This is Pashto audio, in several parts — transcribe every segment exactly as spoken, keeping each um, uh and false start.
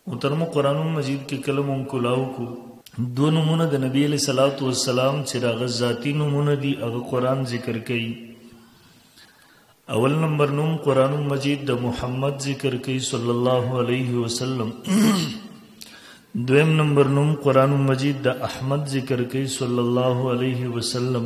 محترم قرآن مجید کې کلم کلاو کو دو نمونه د نبی علیہ الصلوۃ والسلام چې راغ ذاتی نمونه دي هغه قرآن ذکر کوي. اول نمبر نوم قرآن مجید د محمد ذکر کوي صلی الله علیه وسلم. دویم نمبر نوم قرآن مجید د احمد ذکر کوي صلی الله علیه وسلم.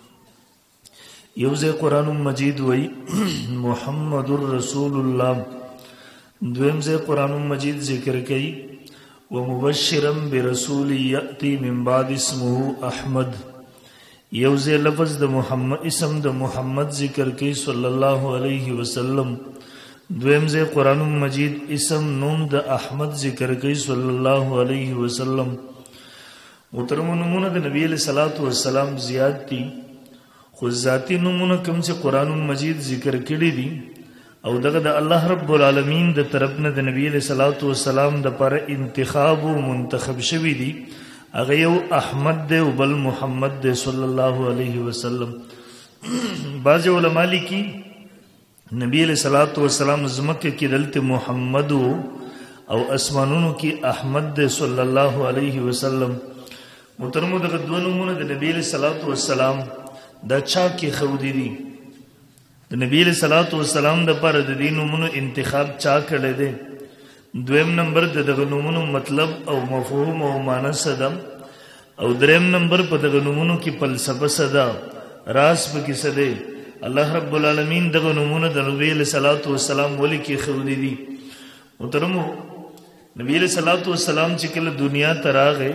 یوزه قرآن مجید وی محمد رسول الله. دویم زه قرآن مجید ذکر کوي ومبشرا برسول یأتی من بعد اسمه احمد. یوزه لفظ د محمد اسم د محمد ذکر کوي صلی الله علیه وسلم. دویم زه قرآن مجید اسم نوم د احمد ذکر کوي صلی الله علیه وسلم. محترم نمونه د نبی علیہ الصلوۃ والسلام زیات دي خو ذاتی نمونه کوم چې قرآن مجید ذکر کړي دي او دغه د الله رب العالمین د طرف نه د نبی علیہ الصلوۃ والسلام د پر انتخاب او منتخب شوی دي هغه یو احمد دی او بل محمد دی صلی الله علیه وسلم. بعض علماء لیکي نبی علیہ الصلوۃ والسلام زمکه کې دلته محمد او اسمانونو کې احمد دی صلی الله علیه وسلم. محترم دغه دوه نومونه د نبی علیہ الصلوۃ والسلام دا چا کې خودي دي د نبی علیہ الصلوۃ والسلام د پر د دین نومونو انتخاب چا کړی دی. دویم نمبر د دغه نومونو مطلب او مفهوم او معنی صدا او دریم نمبر په دغه نومونو کې فلسفه صدا راز په کې صدا. الله رب العالمین دغه نومونه د نبی علیہ الصلوۃ والسلام ولې کې خودي دي. محترمو نبی علیہ الصلوۃ والسلام چې کله دنیا ته راغی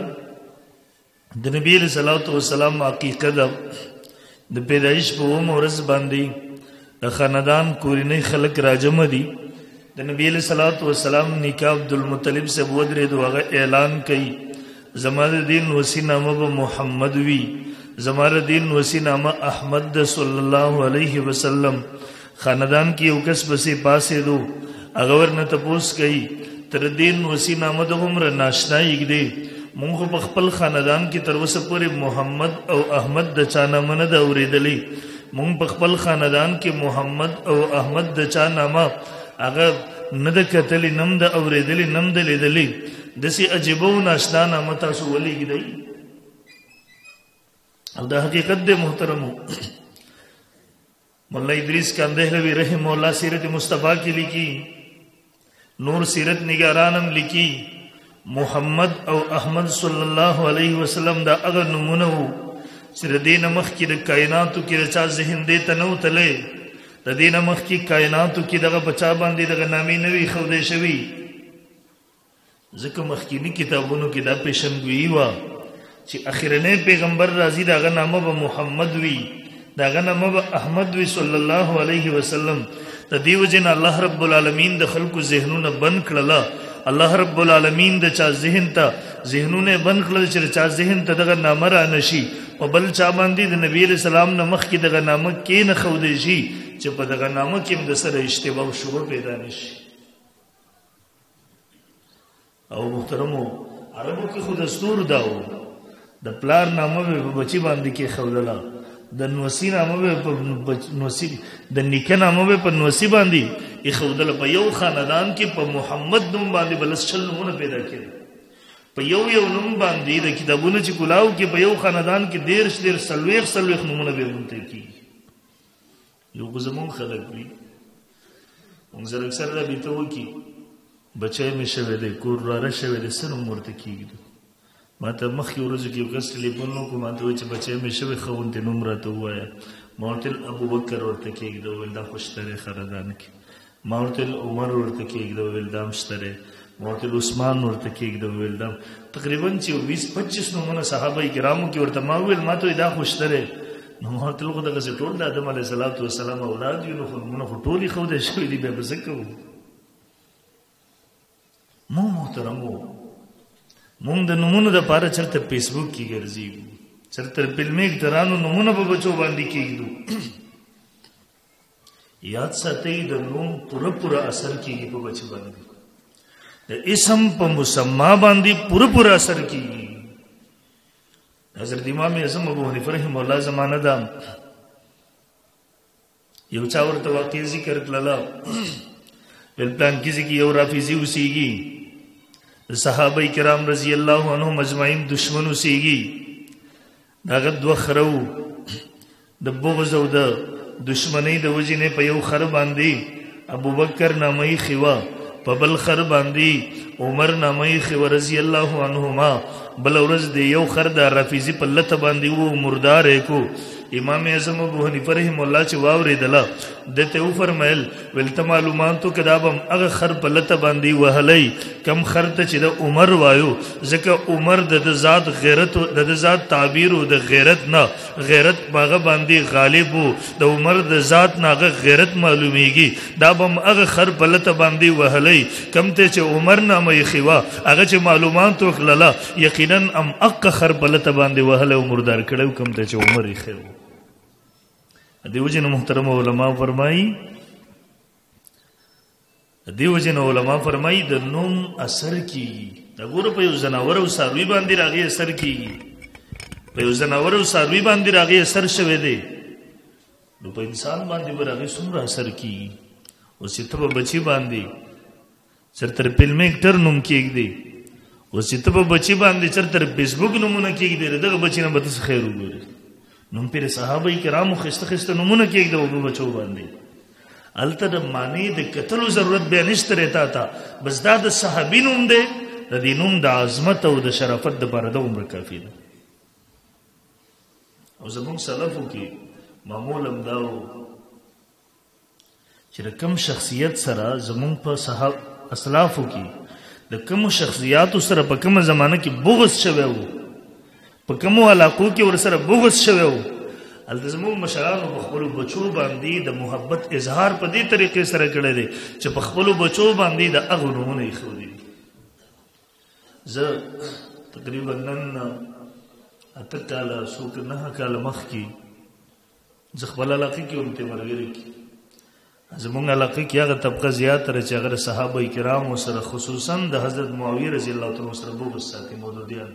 د نبی علیہ الصلوۃ والسلام حقیقت د پیدایش په ورځ باندې د خاندان کورنۍ خلق راجم دي. د نبی علیہ الصلوۃ والسلام نکاح عبدالمطلب سے ودرې دوغه اعلان کړي زماره دین وسی نامه به محمد وی زماره دین وسی نامه احمد صلی الله علیه وسلم. خاندان کې یو کس بسې پاسې دو هغه ورنه تپوس کوي تر دین وسی نامه د عمر ناشنا یګدي مونږ په خپل خاندان کې تر اوسه پورې محمد او احمد د چا نامه نه د اورېدلې. مونږ په خپل خاندان کې محمد او احمد د چا نامه هغه نه د کتلې نم د اورېدلې نم د لیدلې داسې عجیبه او ناشنا نامه تاسو ولیږدئ او دا حقیقت دی. محترمو مولا ادریس کاندهلوی رحم الله سیرت مصطفیٰ کی لیکي نور سیرت نگارانم لیکي محمد او احمد صلی الله علیه وسلم دا اگر نمونه وو چې د دې نه مخکې د کائناتو کې د چا ذهن دې ته نه وتلی د دې نه مخکې کائناتو کې دغه په چا باندې دغه نامې نه وي ښودی شوي ځکه مخکیني کتابونو کې دا پیشنګویي وه چې اخرنی پیغمبر راځي د هغه نامه به محمد وي د هغه نامه به احمد وي صلی الله علیه وسلم. د دې وجې نه الله رب العالمین د خلکو ذهنونه بند کړله. الله رب العالمین د چا ذهن ته ذهنونه بند کړل چې چا ذهن ته دغه نامه را نشي په بل چا باندې د نبی علیہ السلام نه مخکې دغه نامه کې نه ښودی شي چې په دغه نامه کې هم د سره اشتباه او شبهه پیدا نشي. او محترمو عربو کې خو دستور دا و د پلار نامه به په بچي باندې کې ښودله د نوسي نامه به په نوسي د نیکه نامه به په نوسي باندې ایښودله. په یو خاندان کې په محمد نوم باندې به لس شل نومونه پیدا کېدل په یو یو نوم باندې د کتابونو چې کلاو کې په یو خاندان کې دېرش دېرش څلوېښت څلوېښت نومونه به منتهی کېږي. یو خو زمونږ خلک وي مونږ سره اکثر رابطه وکړي بچی مې شوی دی کور راره شوی دی څه نوم ورته کېږدو. ما ته مخکې ورځو کې یو کس ټلیفون وکړو ما ته وایي چې بچی مې شوی ښه غوندې نوم راته ووایه. ما ورته ویل ابوبکر ورته کېږده وویل دا خو شته دی خاندان کې. ما ورته ویل عمر ورته کېږده وویل دا هم شته دی. ما ورته ویل عثمان ورته کېږده وویل دا تقریبا چې بیس پچیس نومونه صحابه کرامو کې ورته ما وویل ما ته وایي دا خو شته دی. نو ما ورته ویل خو دغسې ټول د آدم علیه السلام وسلام اولاد یو نو خو نومونه خو ټول ایښودی شوي دي بیا به څه کوو. مو محترمو مونږ د نومونو دپاره چېرته فیسبوک کې ګرځېږو چېرته فلمېکټرانو نومونه په بچو باندې کېږدو. یاد ساتئ د نوم پوره پوره اثر کېږي په بچه باندې د اسم په مسما باندې پوره پوره اثر کېږي. حضرت امام اعظم ابو حنیفه رحمه الله زمانه ده یو چا ورته واقع ذکر کړله ویل پلان کې ځکه یو رافضي اوسېږي صحابه کرام رضی الله عنهم اجمعین دشمن اوسېږي دغه دوه خره وو د بغض او د دشمنۍ د وجې نه په یو خر باندې ابوبکر نامه یې خوا په بل خر باندې عمر نامه یې خوا رضی الله عنهما بل ورځ د یو خر د رافیزي په لته باندې وو مردار یې کو امام اعظم ابو حنیفه رحم الله چې واورېدله دته و فرمایل ولته معلوماتو کدابم هغه خر په لته باندې وهلی کم خر ته چې د عمر وایو ځکه عمر د ذات غیرت د ذات تعبیر د غیرت نه غیرت باغه باندې غالب وو د عمر د ذات نه غیرت معلومیږي دا بم هغه خر په لته باندې وهلی کم ته چې عمر نامه یې خوا هغه چې معلوماتو خلله یقینا ام اق خر په لته باندې وهلی او مردار کړو کم ته چې عمر یې خوا دیو جن محترم علماء فرمائی دیو جن علماء فرمائی د نوم اثر کیږي دا ګوره په یو زناور او ساروی باندې راغی اثر کیږي په یو زناور او ساروی باندې راغی اثر شوه دی نو په انسان باندې به راغی څومره اثر کیږي او چې ته بچی باندې چرتر فلم اکټر نوم کېږي او چې ته بچی باندې چرتر فیسبوک نومونه کېږي دغه بچی نه به څه خیر وګوري نوم پیر صحابه کرامو خسته خسته نمونه کېږي د وګړو بچو باندې الته د معنی د قتلو ضرورت به نشته رہتا تا بس دا د صحابي نوم دی د دې نوم د عظمت او د شرافت د لپاره د عمر کافي دی او زموږ سلفو کې معمول هم دا و چې د کوم شخصیت سره زموږ په صحاب اسلافو کې د کوم شخصیاتو سره په کومه زمانه کې بغض شوی و په کومو علاقو کې ورسره بغض شوی و هلته زموږ مشرانو په خپلو بچو باندې د محبت اظهار په دې طریقې سره کړی دی چې په خپلو بچو باندې د هغو نومونه ایښودي زه تقریبا نن اته کاله څوک نهه کاله مخکې زه خپل علاقې کې وم تیمرګرې کې زموږ علاقې کې هغه طبقه زیاتره چې هغه صحابه کرامو سره خصوصا د حضرت معاویه رضی الله تعالی سره بغض ساتي مودودیان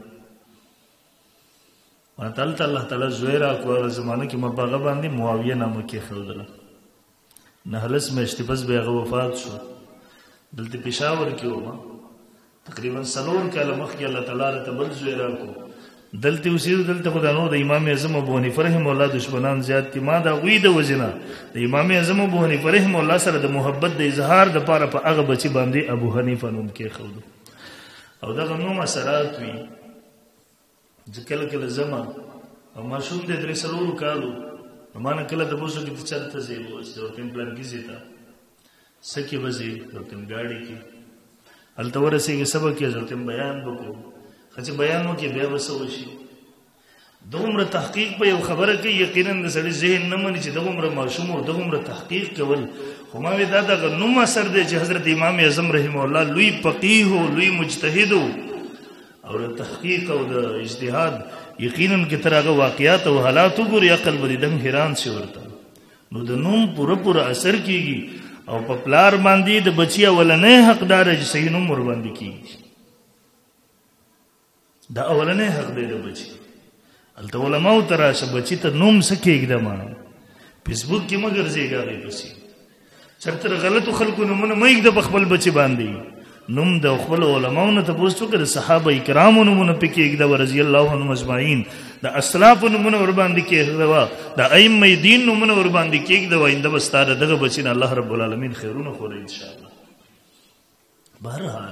وانتالت الله تعالی زویرا کو هغه زمانه کې مباغه باندې معاویه نامه کې خودله نهلس میاشتې پس بیا هغه وفات شو دلته پېښور کې وم تقریبا څلور کاله مخکې الله تعالی راته بل زویرا کو دلته اوسېدو دلته خو د نو د امام اعظم ابو حنیفه رحم الله دشمنان زیات دي ما د هغوی د وجې نه د امام اعظم ابو حنیفه رحم الله سره د محبت د اظهار دپاره په هغه بچي باندې ابو حنیفه نوم کېښودو او دغه نوم اثرات وي چې کله کله زما او ماشوم د درې څلورو کالو ما نه کله د بوسو کې چلته ځې ورته ورته یم پلان کې ځې ته څه کې به ځې ورته یم ګاډي کې هلته ورسېږي سبق کې ورته یم بیان وکړو ښه چې بیان وکړې بیا به څه وشي دومره تحقیق په یو خبره کې یقینا د سړي ذهن نه مني چې دغومره ماشوم او دغومره تحقیق کول خو ما وی دا دغه نوم اثر دی چې حضرت امام اعظم رحمه الله لوی فقیه و لوی مجتهد او د تحقیق او د اجتهاد یقینا کې تر هغه واقعات او حالات وګوري عقل به دم حیران شي ورته نو د نوم پوره پوره اثر کیږي او په پلار باندې د بچي اولنې حقدار چې صحیح نوم ور باندې کیږي دا اولنې حق دی د بچي هلته علماء ته راشه بچي ته نوم څه کېږده فیسبوک کې مه ګرځېږه هغې پسې چېرته غلطو خلکو نومونه مه ایږده په خپل بچي باندې نوم د خپل علماو نه تپوس وکړه د صحابه کرامو نومونه پکې کېږده رضی الله عنهم اجمعین د اسلافو نومونه ورباندې کېږده د ائمه دین نومونه ورباندې کېږده آینده به ستا د دغه بچي نه الله رب العالمین خیرونه خوري انشاءالله بهرحال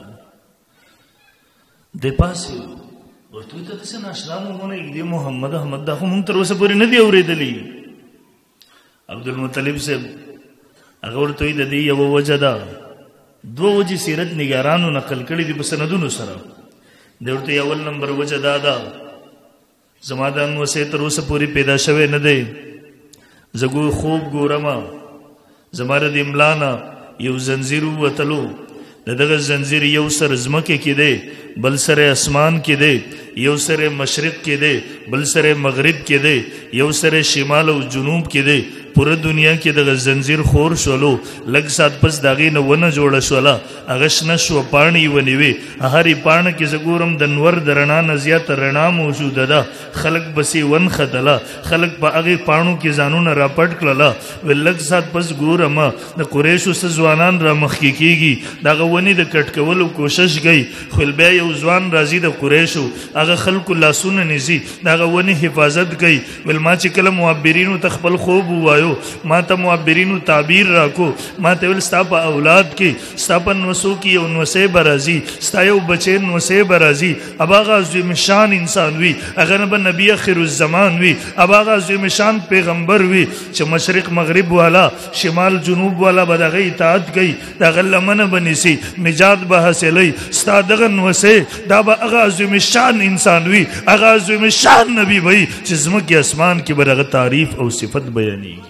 د پاسې ورته وایي ته داسې ناشنا نومونه ایږدي محمد احمد دا خو مونږ تر اوسه پورې نه دي اورېدلي عبدالمطلب صاحب هغه ورته وایي د دې یوه وجه ده دو وجه سیرت نگارانو نقل کړي دي په سندونو سره د ورته اول نمبر وجه دا ده زما د انوسې تر اوسه پورې پیدا شوی نه دی زه ګو خوب ګورم زما د املا نه یو زنځیر ووتلو د دغه زنځیر یو سر ځمکې کې دی بل سر اسمان کې دی یو سر مشرق کې دی بل سر مغرب کې دی یو سر شمال او جنوب کې دی پوره دنیا کې د زنجیر خور شولو لږ سات پس د هغې نه ونه جوړه شوله هغه شنه شوه پاڼې یې ونیوې هرې پاڼه کې زه ګورم د نور د رڼا نه زیاته رڼا موجوده ده خلک بسې ونختله خلک په هغې پاڼو کې ځانونه راپټ کړله ویل لږ سات پس ګورم د قریشو څه ځوانان را مخکې کېږي د هغه ونې د کټ کولو کوشش کوي خو بیا یو ځوان راځي د قریشو هغه خلکو لاسونه نیسي د هغه ونې حفاظت کوي ویل ما چې کله معبرینو ته خپل خوب ووایو ما ته معبرینو تعبیر راکو ما ته ویل ستا په اولاد کې ستا په نوسو کې یو نوسی به راځي ستا یو بچی نوسی به راځي اب هغه عظیم شان انسان وي هغه نه به نبي اخر الزمان وي اب هغه عظیم شان پیغمبر وي چې مشرق مغرب والا شمال جنوب والا به د هغه اطاعت کوي د هغه لمنه به نیسي نجات به حاصلوي ستا دغه نوسی دا به هغه عظیم شان انسان وي هغه عظیم شان نبی وي چې زمکې اسمان کې به هغه تعریف او صفت بیانېږي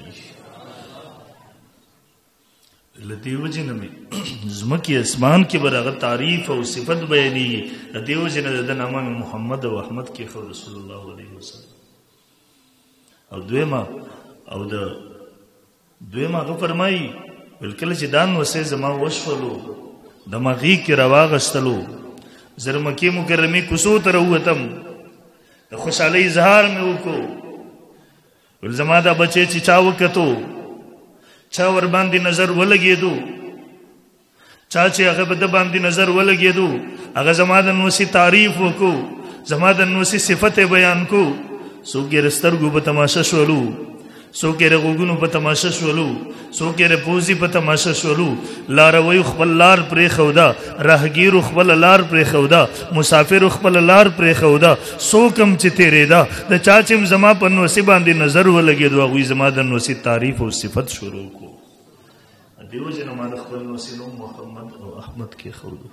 له دې وجې نه مې زمکې اسمان کې به هغه تعریف او صفت بیانېږي له دې وجې نه د ده نامه مې محمد او احمد کېښود رسول الله علیه وسلم او دویمه او د دویمه هغه فرمایي ویل کله چې دا نوسی زما وشولو د ما غېږ کې راواغېستلو زه د مکې مکرمې کوڅو ته راووتم د خوشحالۍ اظهار مې وکړو ویل زما دا بچی چې چا وکتو چا ور باندې نظر ولګېدو چا چې هغه به د باندې نظر ولګېدو هغه زما د نوسي تعریف وکړو زما د نوسي صفت بیان کو څوک یې د سترګو په تماشه شولو څوک یې د غوږونو په تماشه شولو څوک یې د پوزې په تماشه شولو لارویو خپل لار پرېښوده راهګیرو خپله لار پرېښوده مسافرو خپله لار پرېښوده څوک هم چې تېرېده د چا چې زما په نوسي باندې نظر ولګېدو هغوی زما د نوسي تعریف او صفت شروع کړو دې وجې نه ما د خپل نوسي نوم محمد او احمد کېښودو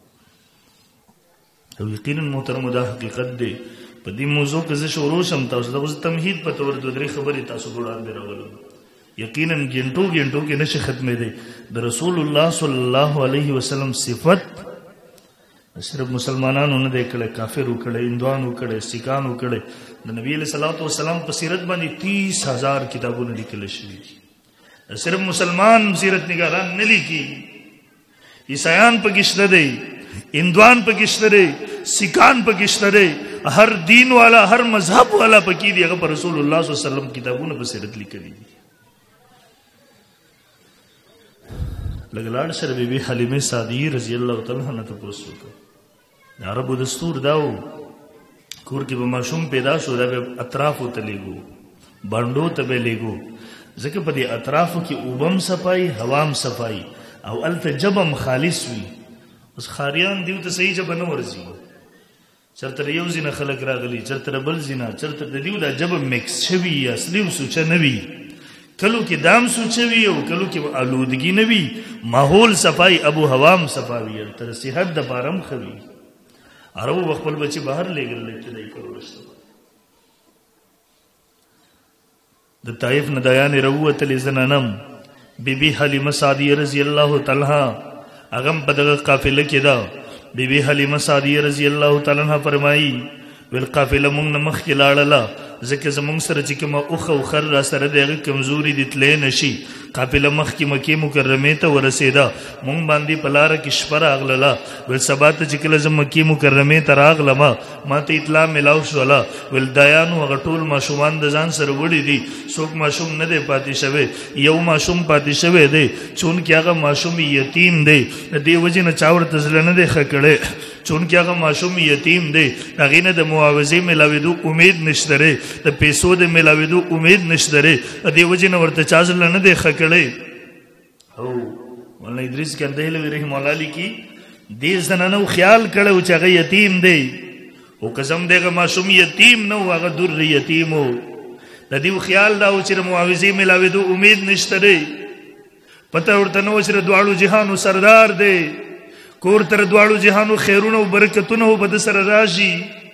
او یقینا محترمو دا حقیقت دی په دې موضوع کې زه شروع شم تاسو ته اوس تمهید په تور دوه درې خبرې تاسو وړاندې راولم یقینا ګنټو ګنټو کې نشي ختمېدی د رسول الله صلی الله علیه وسلم صفت صرف مسلمانانو نه دی کړی کافرو کړی هندوانو کړی سیکانو کړی د نبی علیه صلوات وسلام په سیرت باندې تیس هزار کتابونه لیکل شوي دي صرف مسلمان سیرت نگاران نه لیکي عیسایان پکې شته دی هندوان پکې شته دی سیکان پکې شته دی هر دین والا هر مذهب والا پکې دی هغه پر رسول الله صلی الله علیه وسلم کتابونه په سیرت لیکلي دي لږ لاړ سره بیبي حلیمه سعدیه رضی الله تعالی عنها ته تپوس وکړ د عربو دستور دا و کور کې به ماشوم پیدا شو دا به اطرافو ته لیږو بانډو ته به لیږو ځکه په دې اطرافو کې اوبم صفایي هوام صفایي او هلته جبم خالص وي اوس خاریان دیو ته صحیح جبه نه ورځي چرته یو ځینه خلک راغلي چرته بل ځینه چرته د دیو دا جبه میکس شوي اصلي او سوچه نه وي کلو کې دام سوچه وي او کلو کې آلودګي نه وي ماحول صفایي ابو هوام صفاوي تر صحت د بارم خوي عربو خپل بچي بهر لېږل چې دی کړو د طائف نه دیانې راووتلې زنانم بیبي حلیمه سعدیه رضی الله تعالی هغه په دغه قافله کې ده بیبي حلیمه سعدیه رضی الله تعالی عنها فرمایي ویل قافله مونږ نه مخکې لاړله ځکه زمونږ سره چې کومه اوښه او خر را سره د هغې کمزوري دې تلی نه شي قافله مخکې مکې مکرمې ته ورسېده مونږ باندې په لاره کې شپه راغلله ویل سبا ته چې کله زه مکې مکرمې ته راغلمه ما ته اطلاع میلاو شوله ویل دایانو هغه ټول ماشومان د ځان سره وړي دي څوک ماشوم نه دی پاتې شوی یو ماشوم پاتې شوی دی چونکې هغه ماشوم یتیم دی د دې وجې نه چا ورته زړه نه دی ښه کړی چونکې هغه ماشوم یتیم دی هغې نه د معاوضې میلاوېدو امید نشته دی د پیسو د میلاوېدو امید نشته دی د دې وجې نه ورته چا زړه نه دی ښه کړی او مولانا ادریس کندهلوي رحمه الله لیکي دې زنانو خیال کړی و چې هغه یتیم دی او قسم دی هغه ماشوم یتیم نه و هغه در یتیم و د دې خیال دا و چې د معاوضې میلاوېدو امید نشته دی پته ورته نه و چې د دواړو جهانو سردار دی کور تر دواړو جهانو خیرونه او برکتونه به د سره راشي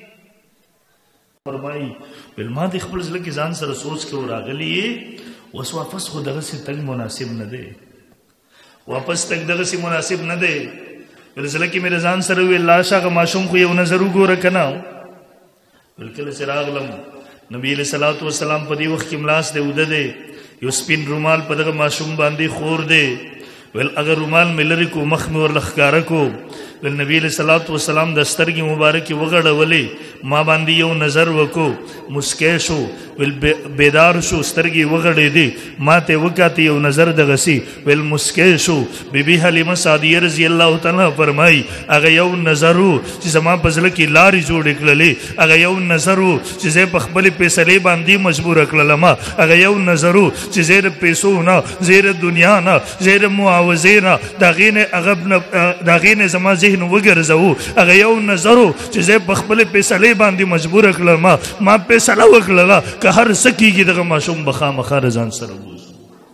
فرمایي ویل ما د خپل زړه کې ځان سره سوچ کې راغلی یې اوس واپس خو دغسې تګ مناسب نه دی واپس تګ دغسې مناسب نه دی ویل زړه کې مې د ځان سره ویل لاشه هغه ماشوم خو یو نظر وګوره که نه ویل کله چې راغلم نبي علیه صلات وسلام په دې وخت کې ملاس دی اوده دی یو سپین رومال په دغه ماشوم باندې خور دی ویل اگر رومال مې لرې کو مخ مې ورله ښکاره کو ویل نبي علیه صلات وسلام د سترګې مبارکې وغړولې ما باندې یو نظر وکړو مسکی شو ویل بیدار شو سترګې وغړېدې ما ته وکاته یو نظر دغسې ویل مسکی شو بی بي حلیمه سعدیه رضی الله تعالی فرمایي هغه یو نظر و چې زما په زړه کې لارې جوړې کړلې هغه یو نظر و چې زه په خپلې فیصلې باندې مجبوره کړلم هغه یو نظر و چې زه د پیسو نه زه د دنیا نه زه د معاوضې نه د هغې نه هغه د هغې نه زما ذهن وګرځوو هغه یو نظر و چې زه په خپلې فیصلې باندې مجبوره کړلم ما فیصله وکړله که هر څه کېږي دغه ماشوم به خامخا د ځان سره بوځو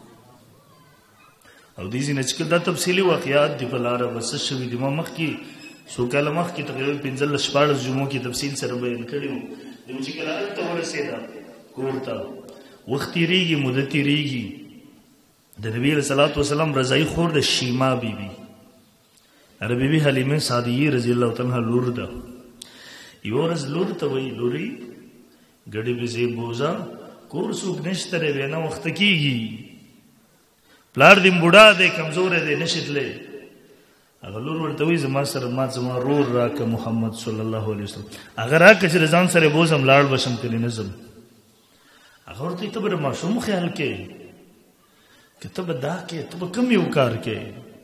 او دې ځینې چې دا تفصیلي واقعات دي په لاره به څه شوي دي ما مخکې څو کاله مخکې تقریبا پنځلس شپاړس جمعو کې تفصیل سره بیان کړی و چې کله هلته ورسېده کور ته وخت تېرېږي موده تېرېږي د نبي علیه صلات وسلام رضایي خور د شیما بیبي هغه بیبي حلیمه سعدیه رضی الله تعالی عنها لور ده یو ورځ لور ته وایي لورې ګډې بېزې بوځه کور څوک نشته دی وینا وخته کېږي پلار دې بوډا دی کمزوری دی نشي تللی هغه لور ورته وایي زما سره ما زما رور راکړه محمد صلی الله علیه وسلم هغه راکړه چې د ځان سره بوځم لاړ بشم کنې نه ځم هغه ورته وایي ته به د ماشوم خیال کوې که ته به دا کوې ته به کوم یو کار کوې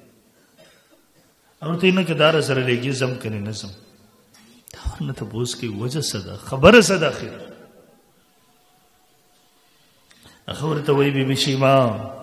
او ته نه که دا راسره لېږي ځم کنې نه ځم دا ورنه تپوس کوي وجه څه ده خبره څه ده اخر هغه ورته وایي بیبي شیما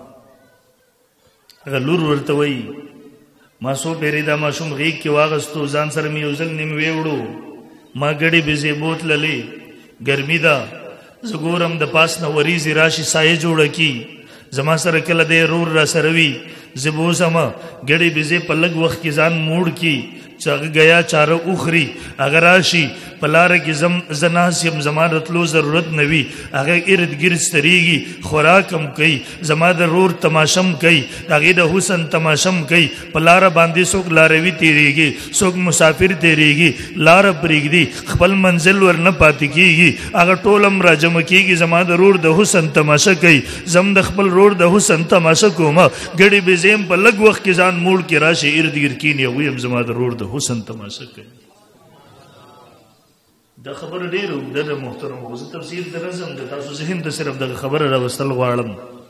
هغه لور ورته وایي ما څو پیرې دا ماشوم غېږ کې واغستو ځان سره مې یو ځل نیم ویوړو ما ګډې بېزې بوتللې ګرمي ده زه ګورم د پاس نه وریځې راشي سایه جوړه کي زما سره کله دی رور را سره وي زه به اوسم ګډې بېزې په لږ وخت کې ځان موړ کي چې هغه ګیا چاره وخوري هغه راشي په لاره کې زم زه ناست یم زما راتلو ضرورت نه وي هغه ارد ګرد سترېږي خوراک هم کوي زما د رور تماشم کوي د هغې د حسن تماشم کوي په لاره باندې څوک لاروي تېرېږي څوک مسافر تېرېږي لاره پرېږدي خپل منزل ور نه پاتې کېږي هغه ټول هم راجمع کېږي زما د رور د حسن تماشه کوي زم د خپل رور د حسن تماشه کوم ګډې بېزې هم په لږ وخت کې ځان موړ کې راشي ارد ګرد کېني هغوی هم زما د رور د حسن تماشه کوي دا خبره ډېره اوږده ده محترمو خو زه تفصیل ته نه ځم د تاسو ذهن ته صرف دغه خبره راوستل غواړم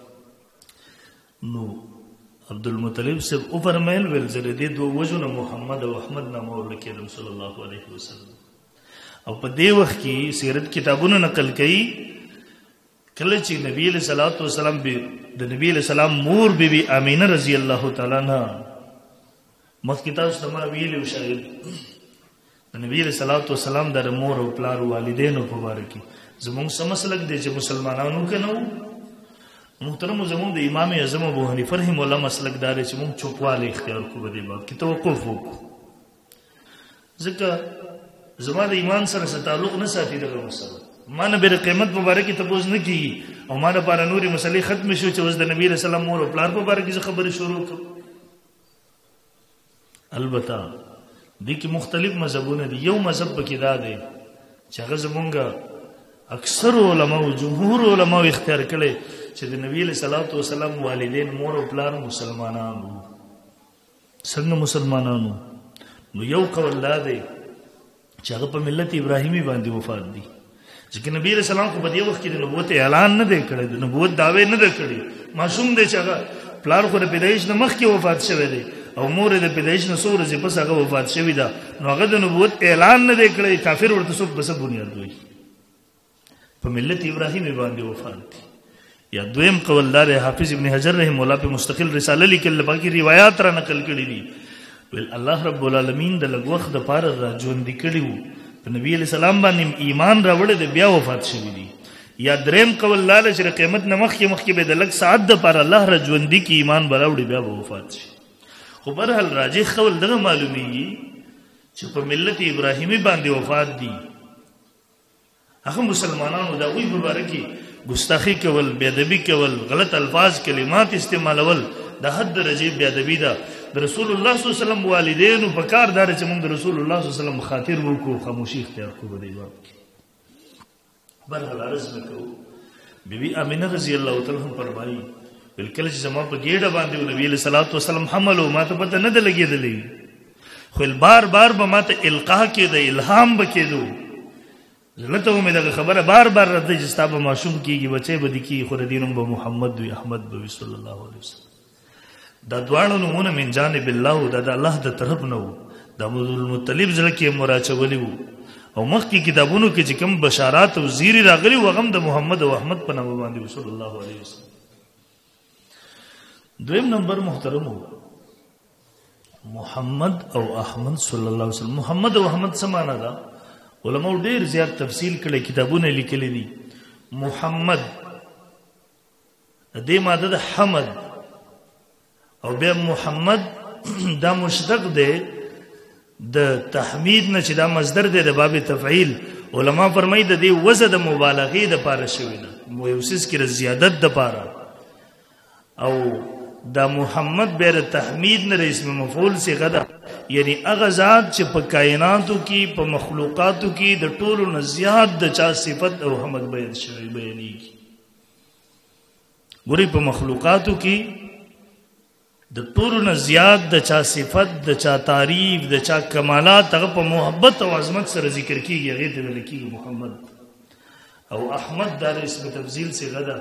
نو عبدالمطلب صاحب وفرمیل ویل زه د دې دوه وجو نه محمد او احمد نامه ورله کېدم صلی الله علیه وسلم او په دې وخت کې سیرت کتابونه نقل کوي کله چې نبی علیه صلات وسلام د نبی علیه السلام مور بیبي امینه رضی الله تعالی عنها مخکې تاسو ته ما ویلي و شاید د نبی علیه صلات وسلام د مور او پلار والدینو په باره کې زمونږ څه مسلک دی چې مسلمانانو کې نه و محترمو زمونږ د امام اعظم ابو حنیفه رحمه الله مسلک دا دی چې مونږ چوپوالی اختیار کړو په دې باب کې توقف وکړو ځکه زما د ایمان سره څه تعلق نه ساتي دغه مسله ما نه بېر قیمت په باره کې تپوس نه کېږي او ما دپاره نورې مسلې ختمې شو چې اوس د نبي علیه السلام مور او پلار په باره کې زه خبرې شروع کړم البته دې کې مختلف مذهبونه دي یو مذهب پکې دا دی چې هغه زمونږ اکثر علماو جمهور علماو اختیار کړی چې د نبي علیه صلات وسلام والدین مور او پلار مسلمانانو څنګه مسلمانانو نو یو قول دا دی چې هغه په ملت ابراهیمي باندې وفات دي ځکه نبی علیه السلام خو په دې وخت کې د نبوت اعلان نه دی کړی د نبوت دعوې نه ده کړې معصوم دی چې هغه پلار خو د پیدایش نه مخکې وفات شوی دی او مور د پیدایش نه څو ورځې پس هغه وفات شوې ده نو هغه د نبوت اعلان نه دی کړی کافر ورته څوک په څه بنیاد وایي په ملت ابراهیمي باندې وفات دي یا دویم قول دا دی حافظ ابن حجر رحمه الله په مستقل رساله لیکلې باقي روایات را نقل کړي دي ویل الله رب العالمین د لږ وخت دپاره را ژوندي کړي وو په نبي علیه السلام باندې ایمان راوړی دی بیا وفات شوي دي یا دریم قول دا دی چې د قیامت نه مخکې مخکې به د لږ ساعت دپاره الله را ژوندي کړي ایمان به راوړي بیا به وفات شي خو برحال راجح قول دغه معلومیږي چې په ملت ابراهیمي باندې وفات دي هغه مسلمانانو د هغوی په باره کې ګستاخي کول بېادبي کول غلط الفاظ کلمات استعمالول د حد درجې بېادبي ده د رسول الله صلی الله علیه وسلم والدینو په کار دا دی چې موږ د رسول الله صلی الله علیه وسلم خاطر وکړو خاموشي اختیار کړو په دې باب کې برحال عرض مې کوو بی بی امینه رضی الله تعالی عنها فرمایي بلکل چې زما په ګېډه باندې نبی علیہ الصلوۃ والسلام حمل او ما ته پته نه ده لګېدلې خو بار بار به ما ته القاء کېده الهام به کېدو زړه ته مې دغه خبره بار بار راځي چې ستا به ماشوم کېږي بچی به دې کېږي خو د دې نوم به محمد وي احمد به وي صلی الله علیه وسلم دا دواړه نومونه من جانب الله دا د الله د طرف نه وو د عبدالمطلب زړه کې یې مراچولي وو او مخکې کتابونو کې چې کوم بشارات او زیری راغلي وو هغه هم د محمد او احمد په نامه باندې وو صلی الله علیه وسلم دویم نمبر محترم ہو محمد او احمد صلی الله علیه وسلم محمد او احمد څه معنا ده علماء ډیر زیات تفصیل کړي کتابونه لیکلي دي محمد دې ماده د حمد او بیا محمد دا مشتق ده د تحمید نه چې دا مصدر دی د باب تفعیل علماء فرمایي د دې وزن د مبالغه د پاره شوی نه موسس کې زیادت د پاره او دا محمد بیر تحمید نه اسم مفعول سے غدا یعنی هغه ذات چې په کائناتو کې په مخلوقاتو کې د ټولو نه زیات د چا صفت او حمد بیان شوی بیانېږي ګوري په مخلوقاتو کې د ټولو نه زیات د چا صفت د چا تعریف د چا کمالات هغه په محبت او عظمت سره ذکر کیږي هغه ته ویل کیږي محمد او احمد دا اسم تفضیل سے غدا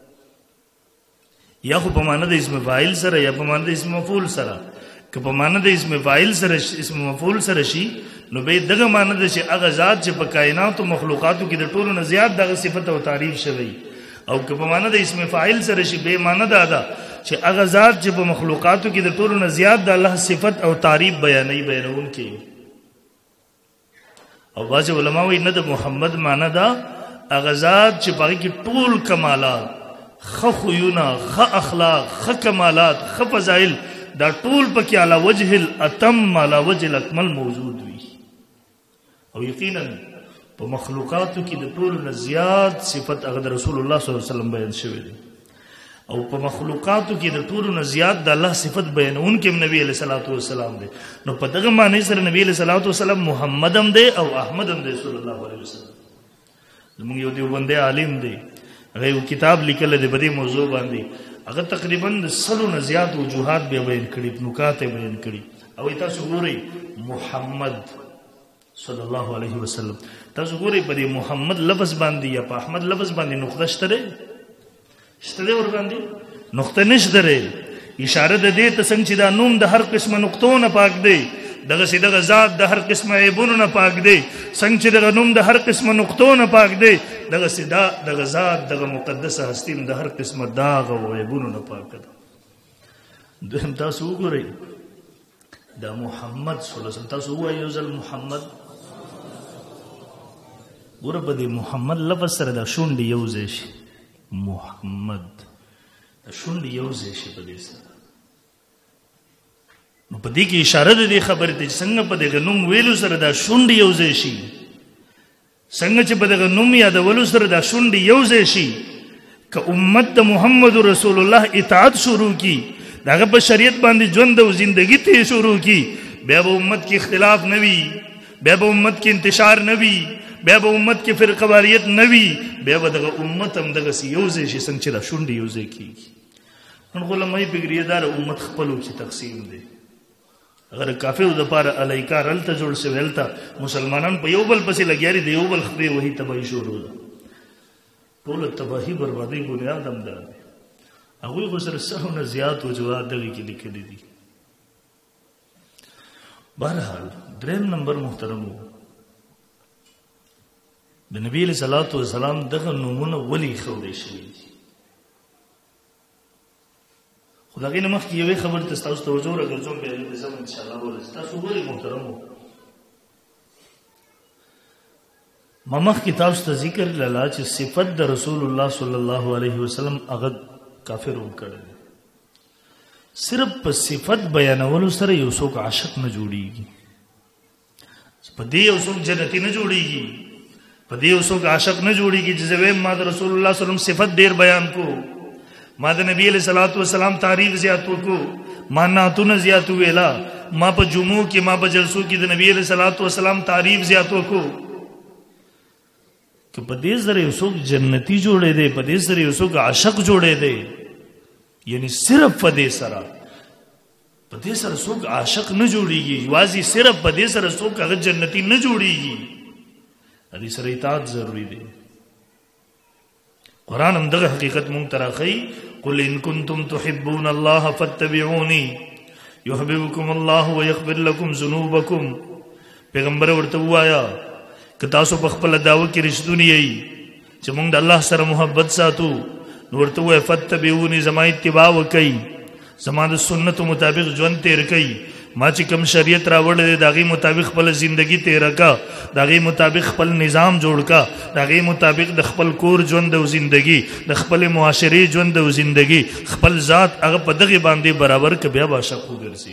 یا خو په معنا د اسم فاعل سره یا په معنا د اسم مفعول سره که په معنا د اسم فاعل سره اسم مفعول سره شي نو به دغه معنا د چې هغه ذات چې په کائنات او مخلوقاتو کې د ټولو نه زیات دغه صفت او تعریف شوی او که په معنا د اسم فاعل سره شي به معنا دا ده چې هغه ذات چې په مخلوقاتو کې د ټولو نه زیات د الله صفت او تعریف بیانې بیانون کې او باز علماء وایي نه د محمد معنا دا هغه ذات چې په کې ټول کمالات خ خویونه خ اخلاق خ کمالات خ فضائل دا ټول پکې علی وجه الاتم علی وجه الاکمل موجود وي او یقینا په مخلوقاتو کې د ټول نه زیات صفت هغه رسول الله صلی الله علیه وسلم بیان شوی دی او په مخلوقاتو کې د ټول نه زیات د الله صفت بیانون کې نبی علیہ الصلوۃ والسلام دی نو په دغه معنی سره نبی علیہ الصلوۃ والسلام محمد هم دی او احمد هم دی صلی الله علیه وسلم موږ یو دیوبندي عالم دی هغه یو کتاب لیکل دی په دې موضوع باندې هغه تقریبا سلو نه زیات وجوهات به بیان کړي نکات بیان کړي او تاسو ګورئ محمد صلی الله علیه وسلم تاسو ګورئ په دې محمد لفظ باندې یا په احمد لفظ باندې نقطه شته شته ور باندې نقطه نشته اشاره ده دې ته څنګه چې دا نوم د هر قسمه نقطو نه پاک دی دغه سي دغه ذات د هر قسمه عیبونو نه پاک دی څنګه چې دغه نوم د هر قسمه نقطو نه پاک دی دغه سي دا دغه ذات دغه مقدسه هستی د هر قسمه داغ او عیبونو نه پاک دی دویم تاسو وګورئ دا محمد صلی الله علیه وسلم تاسو وایو ځل محمد ګوره په دې محمد لفظ سره دا شونډې یو ځای شي محمد دا شونډې یو ځای شي په دې سره نو په دې کې اشاره ده دې خبرې ته څنګه په دغه نوم ویلو سره دا شونډې یو ځای شي څنګه چې په دغه نوم یادولو سره دا شونډې یو ځای شي که امت د محمد رسول الله اطاعت شروع کی داغه په شریعت باندې ژوند او زندگی ته شروع کی بیا به امت کې اختلاف نه وي بیا به امت کې انتشار نه وي بیا به امت کې فرقه واریت نه وي بیا به دغه امت هم دغه یو ځای شي څنګه چې دا شونډې یو ځای کیږي نن علماء فکریدار امت خپلو چې تقسیم دي اگر کافر د پاره الایکار الته جوړ شي ولته مسلمانان په یو بل پسې لګیاري دی یو بل خبري وਹੀ تباہی شروع ده ټول تباہی بربادي بنیاد هم ده هغه خو سره سره زیات وجوهات دغه کې لیکلي دي بهرحال دریم نمبر محترم د نبی صلی الله علیه وسلم دغه نمونه ولی خوري شي خدای نه مخکې یوې خبر ته تاسو توجه راګرځوم به دې زموږ ان شاء الله ولې تاسو وګورئ محترمو ما مخکې تاسو ته ذکر لاله چې صفت د رسول الله صلی الله علیه وسلم هغه کافر وکړل صرف په صفت بیانولو سره یو څوک عاشق نه جوړیږي په دې یو څوک جنتی نه جوړیږي په دې یو څوک عاشق نه جوړیږي چې زویم ما د رسول الله صلی الله علیه وسلم صفت ډیر بیان کو ما د نبی علیہ الصلوۃ والسلام تعریف زیات وکړو ما نعتونه زیات ویلا ما په جمعو کې ما په جلسو کې د نبی علیہ الصلوۃ والسلام تعریف زیات وکړو کہ په دې سره یو څوک جنتی جوړې دی، په دې سره یو څوک عاشق جوړې دی، یعنی صرف په دې سره په دې سره څوک عاشق نه جوړیږي، یوازې صرف په دې سره څوک هغه جنتی نه جوړیږي، دې سره اطاعت ضروری دی. قرآن هم دغه حقیقت مونږ ته راښیي، قل ان کنتم تحبون الله فاتبعوني يحببكم الله ويغفر لكم ذنوبكم. پیغمبر ورته وایا که تاسو په خپل دعوه کې رښتونی یئ چې مونږ د الله سره محبت ساتو، نو ورته وایه فاتبعوني، زما اتباع وکئ، زما د سنتو مطابق ژوند تیر کئ، ما چې کوم شریعت راوړی دی د هغې مطابق خپله زندګي تیره کا، د هغې مطابق خپل نظام جوړ کا، د هغې مطابق د خپل کور ژوند او زندګي، د خپلې معاشرې ژوند او زندګي، خپل ذات هغه په دغې باندې برابر که بیا به عاشق وګرځي.